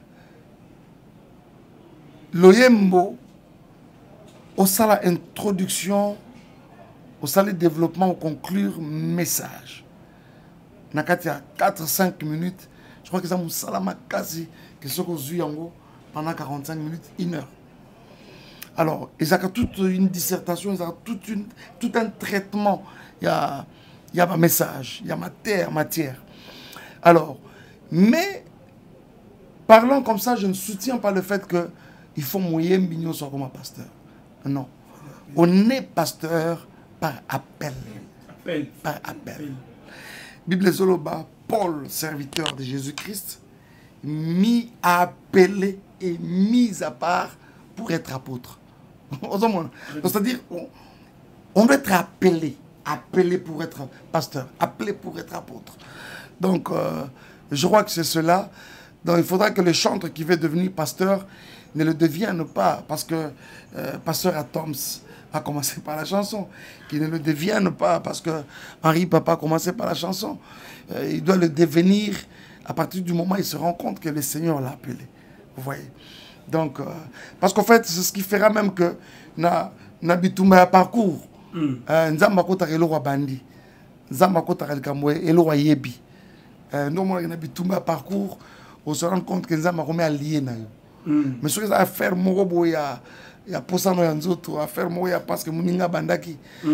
l'Oyembo, au sala introduction, au sala développement, au conclure message. Il y a quatre à cinq minutes. Je crois que ça m'a salama quasi que ce qu'on a pendant quarante-cinq minutes, une heure. Alors, ils ont toute une dissertation, ils ont toute une, tout un traitement. Il y a, il y a un message, il y a matière, matière. Alors, mais parlant comme ça, je ne soutiens pas le fait qu'il faut mouiller Mbignon soit comme un pasteur. Non. On est pasteur par appel. appel. Par appel. Bible Zoloba, Paul, serviteur de Jésus-Christ, mis à appeler et mis à part pour être apôtre. C'est-à-dire, on, on doit être appelé, appelé pour être pasteur, appelé pour être apôtre. Donc, euh, je crois que c'est cela. Donc il faudra que le chantre qui veut devenir pasteur ne le devienne pas, parce que euh, pasteur Atoms a commencé par la chanson, qu'il ne le devienne pas, parce que Henri Papa a commencé par la chanson. Euh, il doit le devenir à partir du moment où il se rend compte que le Seigneur l'a appelé. Vous voyez. Donc, euh, parce qu'en fait, c'est ce qui fera même que na na parcours. Nzamba kota elo wa bandi, nzamba kota kalkamwe elo wa yebi. Non moi na bitumba parcours. On se rend compte que nous avons allié. Mais ce que ça va faire, il il y a Posano Yanzoto, à faire moi, parce que Mouninga Bandaki.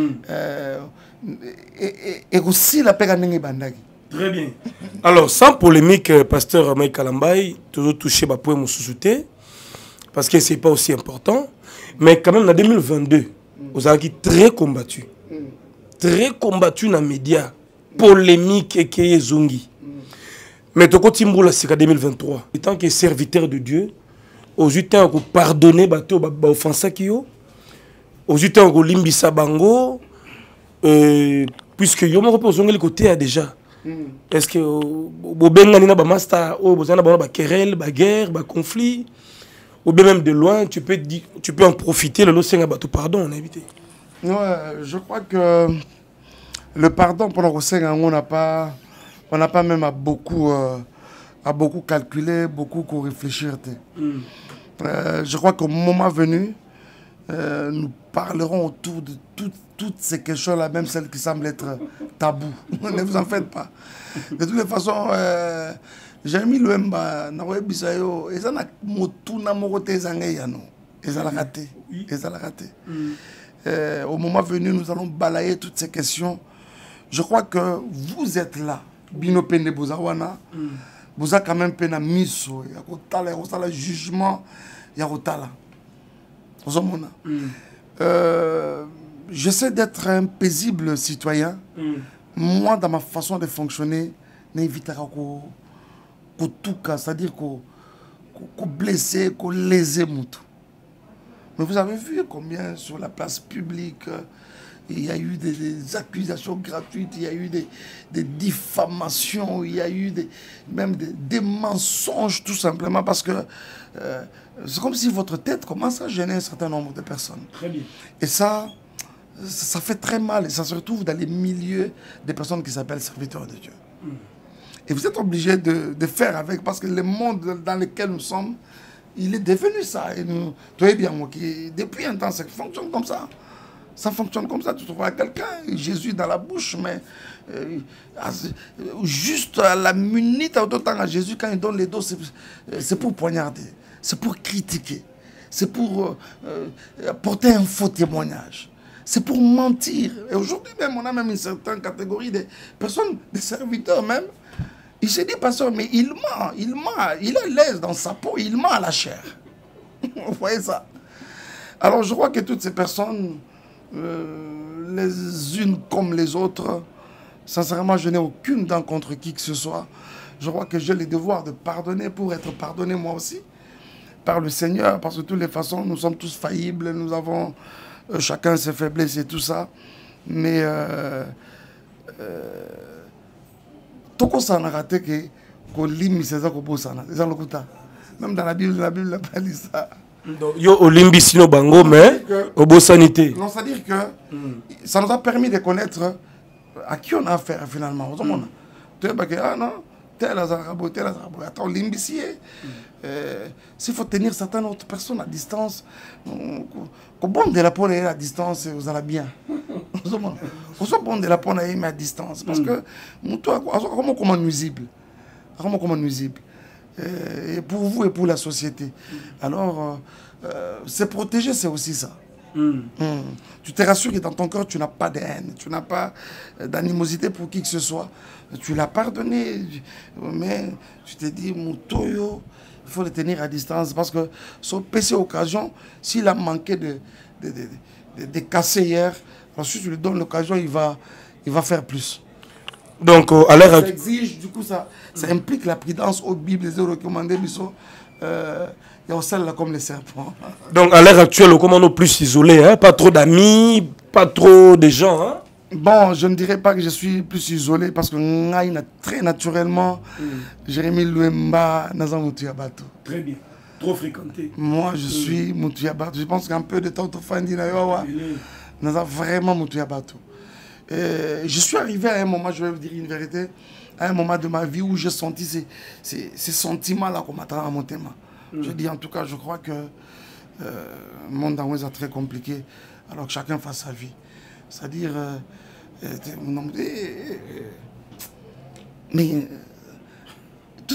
Et aussi la paix à Bandaki. Très bien. Alors, sans polémique, pasteur Mike Kalambay, toujours touché ma poème sous-souté, parce que ce n'est pas aussi important. Mais quand même, en deux mille vingt-deux, vous avez très combattu. Très combattu dans les médias. Polémique et qui est Zungi. Mais tu as c'est en deux mille vingt-trois. En tant que serviteur de Dieu, aux temps où pardonner bateau ba offensa kio, aux temps où limbisa bango, puisque yo me repose le côté déjà. Est-ce que au bengani na ba master au bozana ba ba querelle, ba guerre, ba conflit, ou bien même de loin, tu peux tu peux en profiter le losenga bateau pardon, on a évité. Ouais, je crois que le pardon pour le on n'a pas on n'a pas même à beaucoup euh, à beaucoup calculer, beaucoup réfléchir. Mm. Euh, je crois qu'au moment venu, euh, nous parlerons autour de tout, toutes ces questions-là, même celles qui semblent être tabous. Ne vous en faites pas. De toutes les façons, euh, Jérémie Luemba, Naroé Bisayo, et ça n'a motu na morote zangé yano, et ça l'a raté, et ça l'a raté. Euh, au moment venu, nous allons balayer toutes ces questions. Je crois que vous êtes là, Bino Pende Bozawana, vous avez quand même peine à miso, il y a un jugement, il y a un j'essaie d'être un paisible citoyen. Moi, dans ma façon de fonctionner, n'évitera qu'au tout cas, c'est-à-dire qu'au blesser, qu'au léser mouton. Mais vous avez vu combien sur la place publique, il y a eu des, des accusations gratuites, il y a eu des, des diffamations, il y a eu des, même des, des mensonges tout simplement parce que euh, c'est comme si votre tête commence à gêner un certain nombre de personnes. Très bien. Et ça, ça fait très mal et ça se retrouve dans les milieux des personnes qui s'appellent serviteurs de Dieu. Mm. Et vous êtes obligé de, de faire avec parce que le monde dans lequel nous sommes, il est devenu ça. Et nous, tu es bien moi qui depuis un temps, ça fonctionne comme ça. Ça fonctionne comme ça, tu trouveras quelqu'un, Jésus dans la bouche, mais euh, juste à la minute, à autant à Jésus, quand il donne les dos, c'est pour poignarder, c'est pour critiquer, c'est pour euh, porter un faux témoignage, c'est pour mentir. Et aujourd'hui même, on a même une certaine catégorie de personnes, des serviteurs même, il se dit, pasteur, mais il ment, il ment, il est à l'aise dans sa peau, il ment à la chair. Vous voyez ça? Alors je crois que toutes ces personnes... Euh, les unes comme les autres, sincèrement, je n'ai aucune dent contre qui que ce soit. Je crois que j'ai le devoir de pardonner pour être pardonné moi aussi par le Seigneur, parce que de toutes les façons, nous sommes tous faillibles, nous avons euh, chacun ses faiblesses et tout ça. Mais euh, euh, tout ça n'a raté que même dans la Bible, la Bible n'a pas dit ça. Yo olimbi sino bango mais au beau sanité. Non, c'est-à-dire que mm. ça nous a permis de connaître à qui on a affaire finalement. Mm. Tu sais, ah non, tel azarabo, tel azarabo. Attends, limbi s'il faut tenir certaines autres personnes à distance, qu'on bon de la peau à distance, vous allez bien. On soit bon de la peau à distance parce que toi, comment comment nuisible, comment comment nuisible. Et pour vous et pour la société. Alors, euh, se protéger, c'est aussi ça. Mm. Mm. Tu te rassures que dans ton cœur, tu n'as pas de haine, tu n'as pas d'animosité pour qui que ce soit. Tu l'as pardonné, mais tu te dis, mon toyo, il faut le tenir à distance parce que son P C occasion, s'il a manqué de, de, de, de, de casser hier, ensuite tu lui donnes l'occasion, il va, il va faire plus. Donc, euh, à l'heure ça exige, du coup, ça, ça implique la prudence aux Bibles, les recommandés, il y a aussi là comme les serpents. Donc, à l'heure actuelle, comment on est plus isolé, hein? Pas trop d'amis, pas trop de gens. Hein? Bon, je ne dirais pas que je suis plus isolé parce que très naturellement, mm. Jérémie Luemba, Nazan Moutouyabatou. Très bien, trop fréquenté. Moi, je mm. suis Moutouyabatou. Je pense qu'un peu de temps, Nazan vraiment Moutouyabatou. Euh, je suis arrivé à un moment, je vais vous dire une vérité, à un moment de ma vie où j'ai senti ces, ces, ces sentiments-là qu'on m'attend à mon thème. Mm. Je dis en tout cas, je crois que euh, le monde en est très compliqué, alors que chacun fasse sa vie. C'est-à-dire, euh, euh, mais euh, toute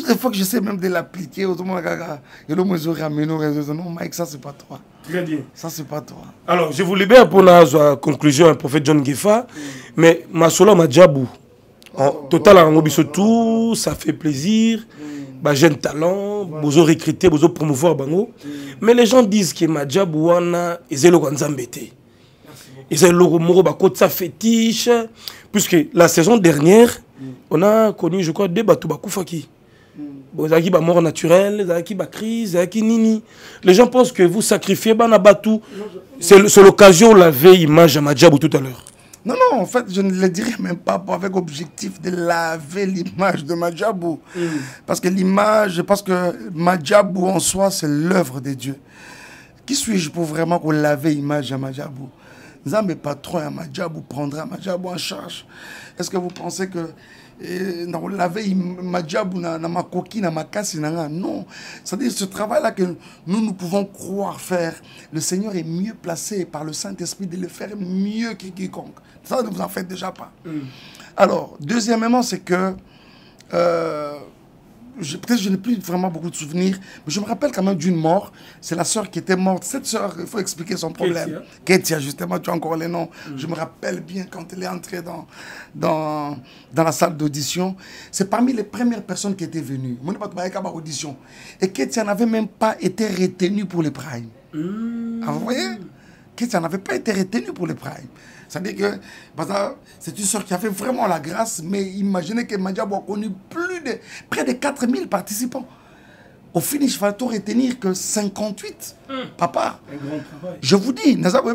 des fois que j'essaie même de l'appliquer, autrement, et le moins ramené, non, Mike, ça c'est pas toi. Très bien. Ça c'est pas toi. Alors, je voulais bien pour la conclusion, un prophète John Gefa, mm. mais ma solo ma djabou. En total, en obiso tout, ça fait plaisir. Mm. Bah, jeune talent, voilà. Bozo recruter, bozo promouvoir bango. Mm. Mais les gens disent que ma djabou wana, ils ont le ganzambete. Ils ont le moro ba côté sa fétiche, puisque la saison dernière, mm. on a connu, je crois, deux bateaux bakoufaki. Bon, qui ba mort naturelle, qui ba crise, qui nini. Les gens pensent que vous sacrifiez bana batou. C'est l'occasion de laver l'image à Madjabou tout à l'heure. Non, non, en fait, je ne le dirais même pas avec objectif de laver l'image de Madjabou. Mm. Parce que l'image, parce que Madjabou en soi, c'est l'œuvre de Dieu. Qui suis-je pour vraiment qu'on laver l'image à Madjabou? Nzambe patron à Madjabou prendra Madjabou en charge. Est-ce que vous pensez que non, laver Madjabou na ma coquille, na ma casse, non. C'est-à-dire ce travail-là que nous, nous pouvons croire faire, le Seigneur est mieux placé par le Saint-Esprit de le faire mieux que quiconque. Ça, ne vous en faites déjà pas. Mm. Alors, deuxièmement, c'est que euh, peut-être que je n'ai plus vraiment beaucoup de souvenirs, mais je me rappelle quand même d'une mort. C'est la sœur qui était morte. Cette sœur, il faut expliquer son problème. Ketia, justement, tu as encore les noms. Mm. Je me rappelle bien quand elle est entrée dans, dans, dans la salle d'audition. C'est parmi les premières personnes qui étaient venues. Moi, je n'ai pas audition. Et Ketia n'avait même pas été retenue pour les primes. Mm. Ah, vous voyez? Ketia n'avait pas été retenue pour les primes. C'est-à-dire que c'est une sœur qui avait vraiment la grâce, mais imaginez que Madjabou a connu plus de, près de quatre mille participants. Au finish, il fallait retenir que cinquante-huit. Mmh. Papa, un grand travail. Je vous dis,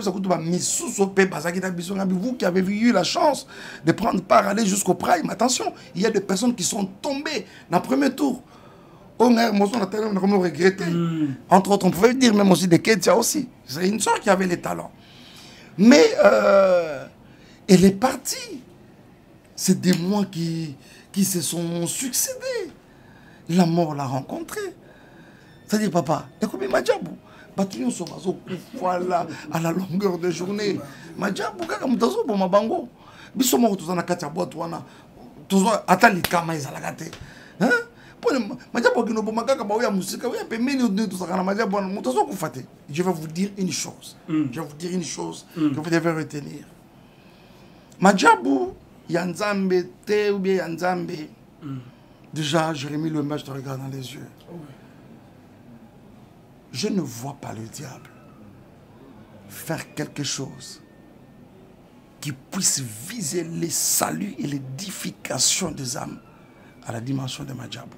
vous qui avez eu la chance de prendre part, aller jusqu'au prime, attention, il y a des personnes qui sont tombées dans le premier tour. On a regretté. Mmh. Entre autres, on pouvait dire même aussi de Ketia aussi. C'est une sœur qui avait les talents. Mais euh, elle est partie. C'est des mois qui, qui se sont succédés. La mort l'a rencontré. C'est-à-dire, papa, écoutez, Madjabou, voilà, à la longueur de journée. Madjabou, quand on a pour ma bango, bisomo tout en a katia boîte wana, tout ça atali kama izalagate. Hein? Madjabou qui nous pomaka kabaouya musique, oui, pe meni de tout ça kana Madjabou, mutazo kufate. Je vais vous dire une chose. Mm. Je vais vous dire une chose mm. que vous devez retenir. Madjabou, yanzambe te ou bien yanzambe. Mm. Déjà, Jérémie le match te regarde dans les yeux. Oh oui. Je ne vois pas le diable faire quelque chose qui puisse viser les saluts et l'édification des âmes à la dimension de Madjabou.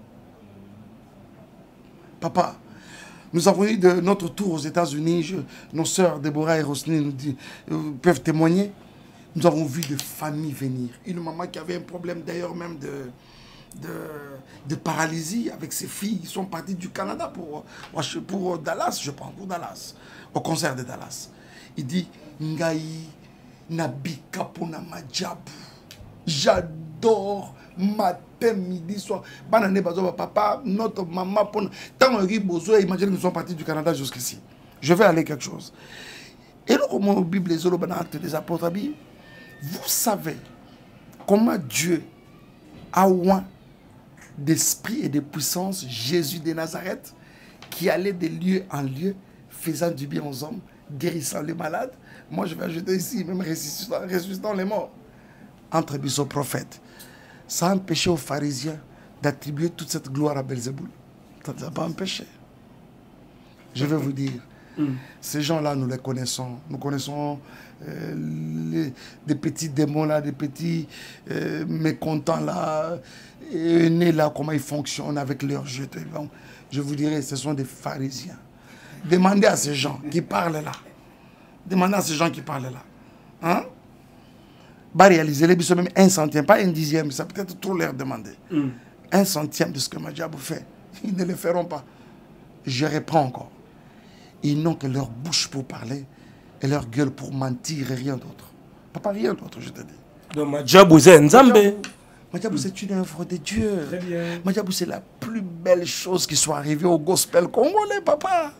Papa, nous avons eu de notre tour aux États-Unis, nos sœurs Déborah et Rosny nous dit, euh, peuvent témoigner. Nous avons vu des familles venir. Une maman qui avait un problème d'ailleurs même de, de, de paralysie avec ses filles. Ils sont partis du Canada pour, pour Dallas, je pense, pour Dallas, au concert de Dallas. Il dit, Ngai Nabika Pona Madjabou. J'adore matin, midi, soir. Banane bazo papa, notre maman pour tant on besoin. Imaginez que nous sommes partis du Canada jusqu'ici. Je vais aller quelque chose. Et le roman Bible les Actes des Apôtres, vous savez comment Dieu a oint d'esprit et de puissance Jésus de Nazareth qui allait de lieu en lieu faisant du bien aux hommes, guérissant les malades. Moi je vais ajouter ici même ressuscitant, ressuscitant les morts. Entre les prophètes. Ça a empêché aux pharisiens d'attribuer toute cette gloire à Belzéboul. Ça ne les a pas empêché. Je vais vous dire, mm. ces gens-là, nous les connaissons. Nous connaissons euh, les, des petits démons-là, des petits euh, mécontents-là, nés-là, comment ils fonctionnent avec leurs jeux. Je vous dirais, ce sont des pharisiens. Demandez à ces gens qui parlent là. Demandez à ces gens qui parlent là. Hein? Bah réaliser les bisous même un centième, pas un dixième, ça peut être trop leur demander. Mm. Un centième de ce que Madjabou fait, ils ne le feront pas. Je reprends encore. Ils n'ont que leur bouche pour parler et leur gueule pour mentir et rien d'autre. Pas rien d'autre, je te dis. Donc Madjabou c'est Nzambe. Madjabou c'est une œuvre de Dieu. Madjabou c'est la plus belle chose qui soit arrivée au gospel congolais, papa.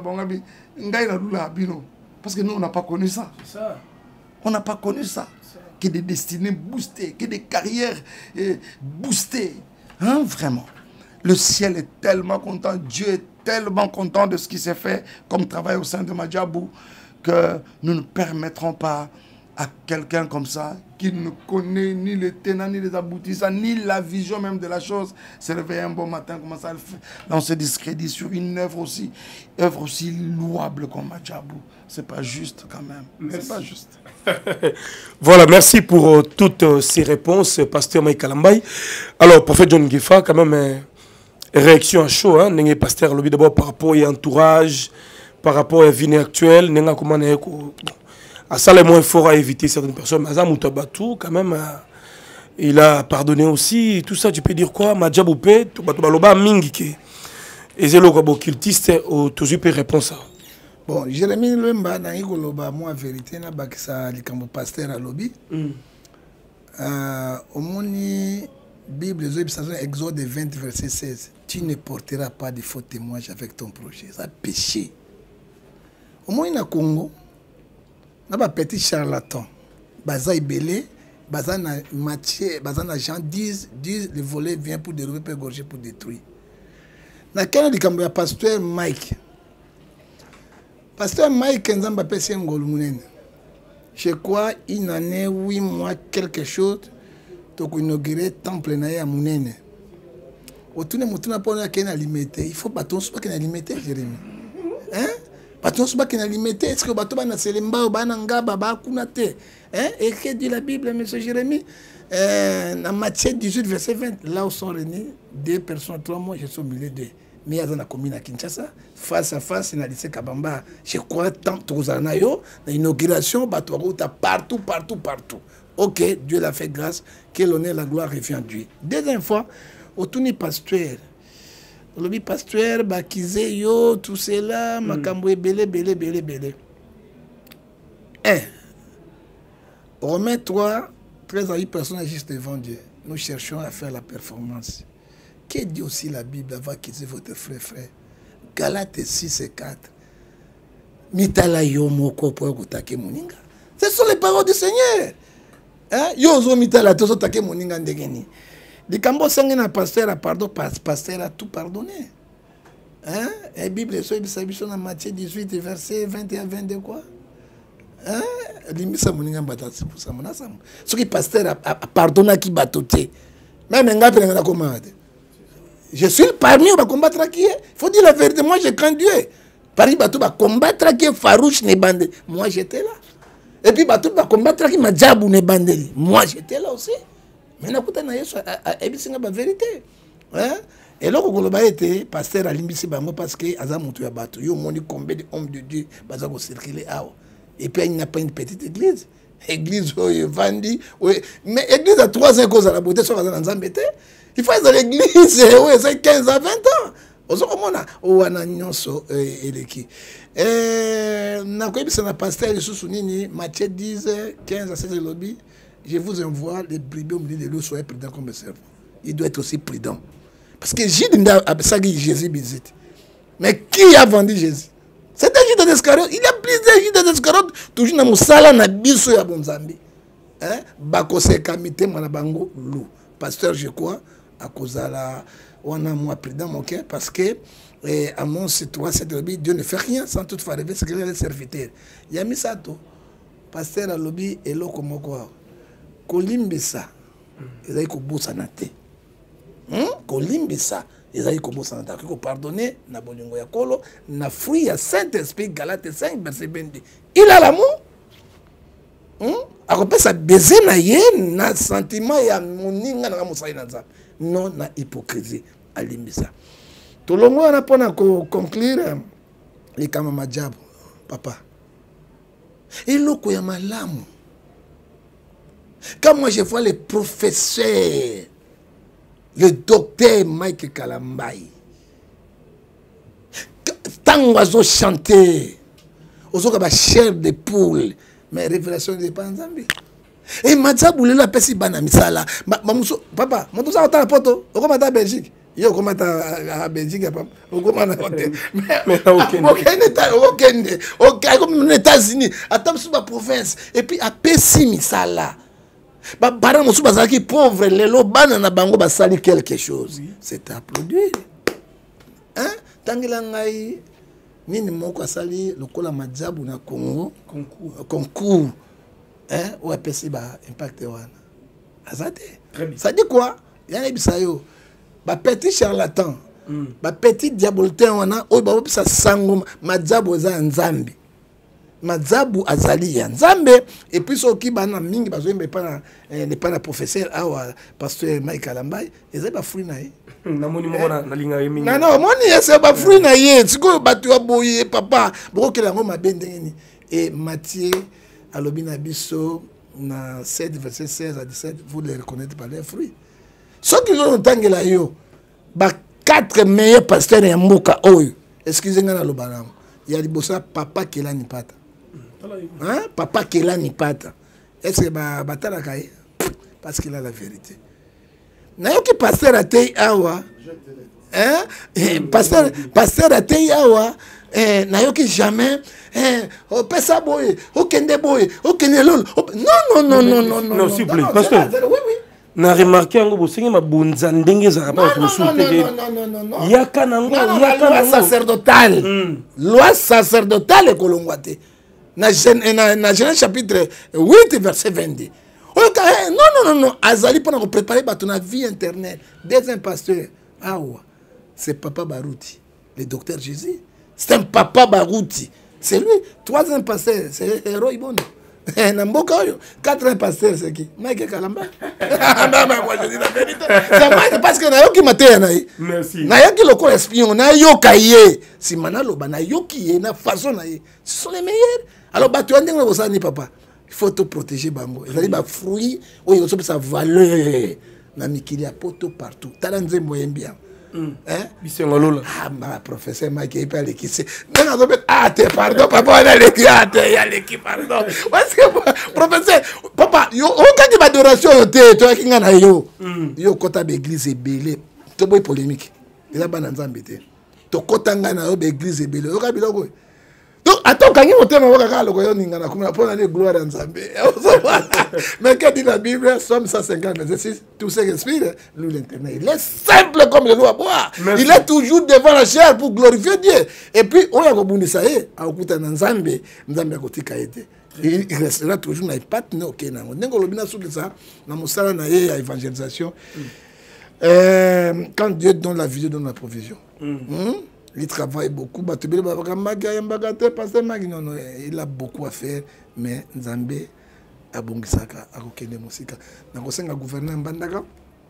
Parce que nous, on n'a pas connu ça. ça. On n'a pas connu ça. ça. que des destinées boostées, que des carrières eh, boostées. Hein, vraiment. Le ciel est tellement content, Dieu est tellement content de ce qui s'est fait comme travail au sein de Madjabou que nous ne permettrons pas à quelqu'un comme ça qui ne connaît ni les tenants, ni les aboutissants, ni la vision même de la chose, se réveiller un bon matin, commencer à le faire. Là, on se discrédite sur une œuvre aussi, œuvre aussi louable comme Madjabou. C'est pas juste quand même. C'est pas juste. Voilà, merci pour euh, toutes euh, ces réponses, Pasteur Mike Kalambay. Alors, prophète John Gifa, quand même, euh, réaction à chaud, hein, n'est pasteur lobby d'abord par rapport à entourage, par rapport à la vie actuelle, n'est comment n'est à ça les moins fort à éviter certaines personnes. Mais Moutabatu, quand même, euh, il a pardonné aussi. Tout ça, tu peux dire quoi? Madjaboupé, tu vas loba mingi. Et c'est le gabo cultiste, tu peux répondre ça. Bon, Jérémie Lemba, dans Igoloba, moi, vérité, na bakisa likambo pasteur à lobby. Au moni Bible, Exode vingt, verset seize. Tu ne porteras pas de faux témoignages avec ton projet. Ça péché. Au moins, na Congo, na ba petit charlatan. Baza ibélé, baza na Matthieu, baza na Jean disent, disent le volet vient pour dérober, pour égorger, pour détruire. Na quel likambo ya pasteur Mike. Pasteur Mike Nzamba Pese Ngolu Mounene. Je crois une année, huit mois, quelque chose, tu as inauguré le temple à Mounene. Autour de Moutuna pour qu'il limité. Il faut pas ton souba qu'il limité, Jérémy. Hein? Pas ton souba qu'il limité. Est-ce que bateau bana selemba ou bananga baba kunate? Hein? Et que dit la Bible, monsieur Jérémy? Dans Matthieu dix-huit, verset vingt, là où sont réunis deux personnes, trois mois, je suis au milieu d'eux. Mais il y a une commune à Kinshasa, face à face, il y a lycée Kabamba. Je crois tant que dans l'inauguration, partout, partout, partout. Ok, Dieu l'a fait grâce, que l'honneur et la gloire revient à Dieu. Deuxième fois, au tourni pasteur, le pasteur, bakizé yo, tout cela, makamboué, belé, belé, belé, belé. Un, Romains trois, treize à huit personnes juste devant Dieu. Nous cherchons à faire la performance. Que dit aussi la Bible avant qu'ils aient votre frère, frère? Galates six et quatre. Mitala yo moko po kutake moninga. Ce sont les paroles du Seigneur. Hein? Yo zo mitala to take moninga ndegeni. Di kambo sangi na pasteur a pardon, pasteur a tout pardonné. Hein? La Bible so bisabiso na Matthieu dix-huit verset vingt et un vingt-deux quoi? Hein? Limisa moninga batasi pour ça mona sam. Ce qui pasteur a pardonné qui batoté. Même ngapi na komade. Je suis parmi eux, on va combattre qui est. Il faut dire la vérité, moi j'ai craint Dieu. Paris Batou va combattre qui est farouche, ne bande. Moi j'étais là. Et puis Batou va combattre qui m'a diable ne bande. Moi j'étais là aussi. Mais n'a pas de la vérité. Et là, on a été pasteur à l'Imbisi Bango parce que Azamutu a battu. Il y a combien d'hommes de Dieu qui circuler. Et puis il n'y a pas une petite église. Église, oui, Vandi. Mais l'église a trois ans causes à la beauté, soit dans Zambété. Il faut être dans l'église, oui, c'est quinze à vingt ans. On a nyonso eleki. Eh na ko bisa na pasteur Yesu nini Matthieu dix quinze à seize lobby. Je vous envoie les brebis au milieu de l'eau, soyez prudents comme le serpent. Il doit être aussi prudent. Parce que Judas a dit Jésus visite. Mais qui a vendu Jésus? C'était Judas d'Iscariote. Il y a plusieurs Judas d'Iscariote toujours dans Moussala na biso ya Bonzambi. Hein? Bakose kamite manabango lou. Pasteur je crois à cause de la on a moins prudent mon cœur parce que eh, à mon trois sept lobby Dieu ne fait rien sans toutefois rêver ce qu'il est le serviteur. Il y a mis ça tout. Pasteur à lobby et l'eau comme quoi. Kolimbisa. Ils ont kobosa na te. Hein? Kolimbisa. Ils ont kobosa na te. Ko pardonner na bolingo ya kolo na fruit ya Saint-Esprit Galates cinq verset vingt-deux. Il a l'amour. Hein? Après ça baiser na yen na sentiment ya moninga na musai na nzambe. Non na hypocrisie à limbisa. Tout le monde a pas conclure les kamama diabo papa. Et loko ya malamu. Quand moi je vois les professeurs, le docteur Mike Kalambay, tant oiseaux chanter, oiseaux comme chair de poule, mais révélation n'est pas en Zambie. Et Madza Boulé la pesi banamisala. Papa, mon tout ça à poto. On commence à Belgique. Yo comment à Belgique papa. On commence à côté. Mais aucun état, aucun, aucun comme les États-Unis, à Tom sous ma province et puis à Pessi misala. bapara mosusu bazalaki pauvre lelo bana na bango basali quelque chose. C'est à applaudir. Hein? Tangela ngai nini moko asali lokola madzabu na Congo concours concours hein ou apesi ba impact wana azate. Ça dit quoi? Yana bisayo ba petit charlatan mm. ba petit diabolitain wana o ba opisa sango madzabu za nzambi madzabu azali ya nzambe et puis soki bana mingi bazoyemba pana ne pana professeur awa pasteur Mike Alambai ezali ba fruit na ye na moni moko na linga yemingi na na moni ese ba fruit na ye siko batu aboye papa bokela ngo mabende ngeni et Matthieu alobi na biso na sept verset seize à dix-sept vous les reconnaissez par leurs fruits soki zo ntangela yo ba quatre meilleurs pasteurs ya mboka oyo excusez nga na lobanamo ya libosa papa Kelani Pata. Hein? Papa Kelani Pata. Est-ce que ba batala kaye? Parce qu'il a la vérité. Nayoki pasteur atei awa. Hein? Pasteur pasteur atei awa. Eh, nayoki jamais eh o pesa boy, o kende boy, o kende lol. Non non non non non non. Non, s'il vous plaît, pasteur. Oui oui. Na remarqué ngo bosengi mabunza ndenge za pas ko soutenir. Non non non non. Yaka nango, yaka nango sacerdotale. Loi sacerdotale kolongwate. Na Genèse chapitre huit verset vingt-deux. Non non non non, azali pour nous préparer pour la vie interne. Deuxième pasteur, awa, c'est Papa Barouti, le docteur Jésus. C'est un Papa Barouti. C'est lui. Troisième pasteur, c'est héros Ibono. Quatrième pasteur, c'est qui? Mike Kalamba. Moi, je dis la vérité. C'est Mike parce que Nayoki Maté. Merci. Nayoki le corps espion, Nayokaye. Si Manaloba, Nayoki, na façon, ce sont les meilleurs. Alors, tu as dit que papa, il faut te protéger, Bango. Il y a des fruits, il y a sa valeur. Il y a poto partout. Talanze moyen bien. Hein? Ah, ma professeur Mike, il peut aller qui c'est. Non, non, non, ah, t'es pardon, papa, il y a l'équipe, ah, il y a l'équipe, pardon. Parce que, professeur, papa, yo, aucun de adoration, tu toi qui en a yo. Yo, quand tu l'église est belée, tu as polémique. Il y a pas d'ensemble. Tu as l'église est belée. Donc, attends, quand on t'aime, on va regarder le gloire en Zambie. Mais quand dit la Bible, Somme cent cinquante, verset six, tout ce qui respire, lui l'internet, il est simple comme le l'eau à boire. Il est toujours devant la chair pour glorifier Dieu. Et puis, on a dit ça, on a dit en Zambie, Zambie a dit qu'il il restera toujours dans les pattes, non, ok, non. On a dit sur ça, dans mon salon, il y a l'évangélisation. Quand Dieu donne la vision, donne la provision. Il travaille beaucoup. Il a beaucoup à faire, mais Nzambe a bon gisaka a kokende musika. Na kosenga gouverneur Mbandaka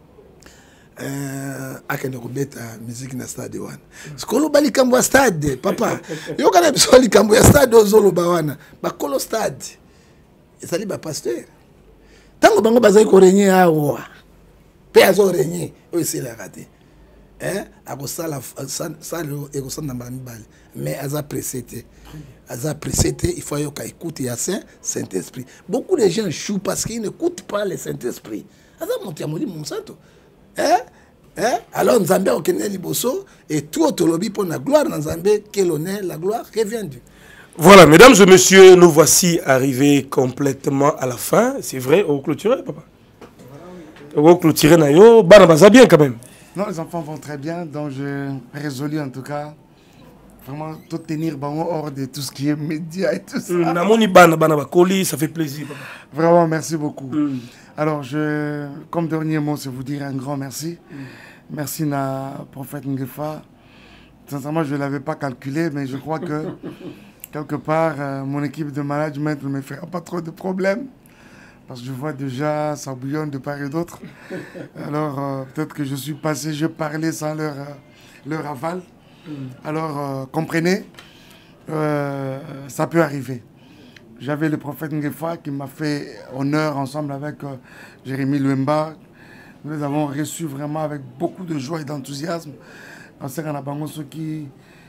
euh akende kobeta musique na stade wana. Skolo bali kambo ya stade papa. Yo kana biso li kambo ya stade ozolo bawana. Ba kolo stade. Ezali ba pasteur. Tango bango bazali ko régner awa. Pe azo régner, o c'est la raté. Hein, à ça la ça ça et ça n'a pas mis mais à ça précédé à ça précédé il faut écouter à Saint Saint-Esprit. Beaucoup de gens chouent parce qu'ils n'écoutent pas le Saint-Esprit. À ça mon tiamoli mon santo. Hein? Hein? Alors Nzambe okene liboso et tout autre lobby pour la gloire dans Nzambe que l'honneur la gloire revient Dieu. Voilà, mesdames et messieurs, nous voici arrivés complètement à la fin. C'est vrai, au clôturer, papa. Au clôturer, nayo, bah, on va bien quand même. Non, les enfants vont très bien, donc j'ai résolu en tout cas vraiment tout tenir hors de tout ce qui est médias et tout ça. Ça fait plaisir. Papa. Vraiment, merci beaucoup. Mm. Alors, je, comme dernier mot, c'est vous dire un grand merci. Mm. Merci na prophète Ngefa. Sincèrement, je ne l'avais pas calculé, mais je crois que quelque part, euh, mon équipe de management ne me fera pas trop de problèmes. Parce que je vois déjà, ça bouillonne de part et d'autre. Alors, euh, peut-être que je suis passé, je parlais sans leur, euh, leur aval. Mm. Alors, euh, comprenez, euh, ça peut arriver. J'avais le prophète Ngefa qui m'a fait honneur ensemble avec euh, Jérémy Luemba. Nous les avons reçus vraiment avec beaucoup de joie et d'enthousiasme. Parce qu'on a bango ceux qui...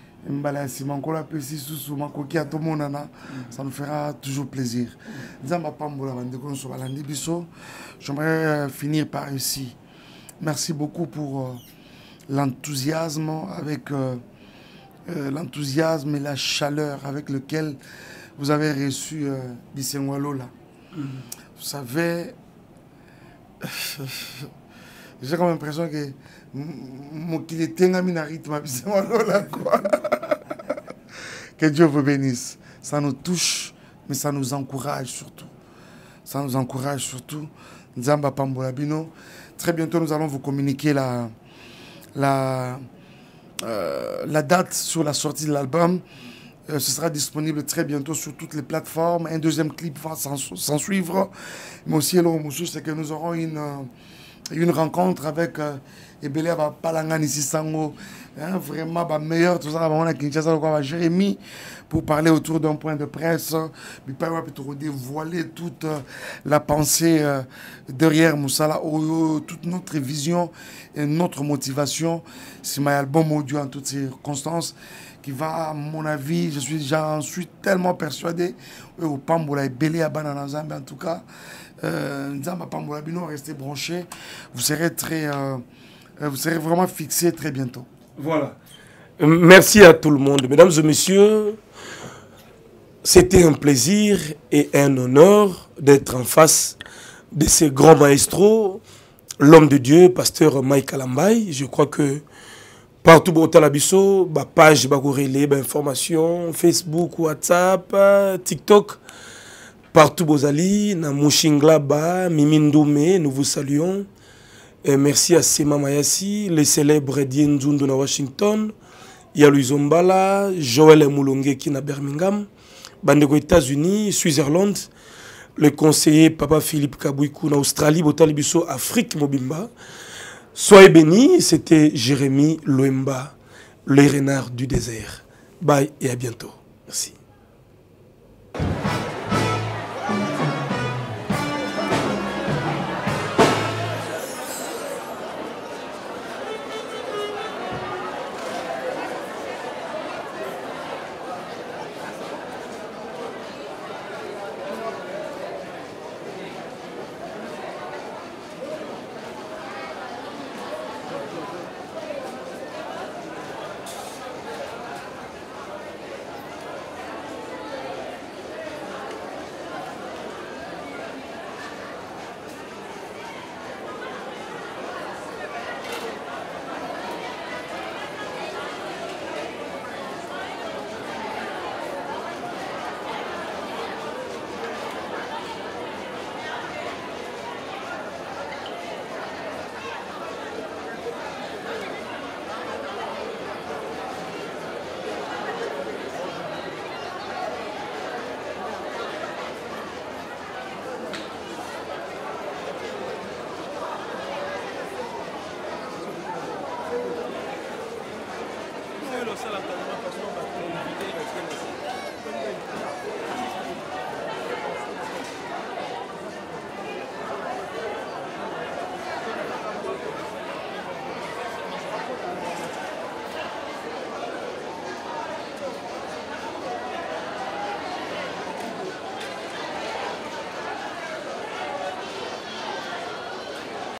ça nous fera toujours plaisir. J'aimerais finir par ici. Merci beaucoup pour euh, l'enthousiasme avec euh, euh, l'enthousiasme et la chaleur avec lequel vous avez reçu euh, Bisengwalo là. Mm-hmm. Vous savez, J'ai comme l'impression que mon qu'il est tengami na rythme là quoi. Que Dieu vous bénisse. Ça nous touche, mais ça nous encourage surtout. Ça nous encourage surtout. Nzamba Pambola Bino. Très bientôt, nous allons vous communiquer la, la, euh, la date sur la sortie de l'album. Euh, ce sera disponible très bientôt sur toutes les plateformes. Un deuxième clip va s'en suivre. Mais aussi, c'est que nous aurons une, une rencontre avec euh, Ebele Palangani Sisango. Hein, vraiment, bah, meilleur, tout ça, on a Kinshasa, quoi, Jérémy, pour parler autour d'un point de presse, mais pas pour dévoiler toute euh, la pensée euh, derrière Moussala, oh, toute notre vision et notre motivation. C'est mon album audio en toutes circonstances qui va, à mon avis, je suis, j'en suis tellement persuadé, au Pambola et Belé à Bananazambe, en tout cas, euh, Nzamba Pambola Bino, restez branchés, vous serez très, euh, vous serez vraiment fixés très bientôt. Voilà. Merci à tout le monde. Mesdames et messieurs, c'était un plaisir et un honneur d'être en face de ce grand maestro, l'homme de Dieu, pasteur Mike Alambay. Je crois que partout au Talabiso, ma page, ma information, Facebook, WhatsApp, TikTok, partout Bozali, na Mushinglaba, Mimindoume, nous vous saluons. Et merci à Sema Mayasi, le célèbre Dien Nzundu na Washington, Yalu Zombala, Joël Moulongue qui na Birmingham, Bandego États-Unis, Switzerland, le conseiller Papa Philippe Kabouikou na Australie, Botalibiso, Afrique Mobimba. Soyez bénis, c'était Jérémy Loemba, le renard du désert. Bye et à bientôt. Merci.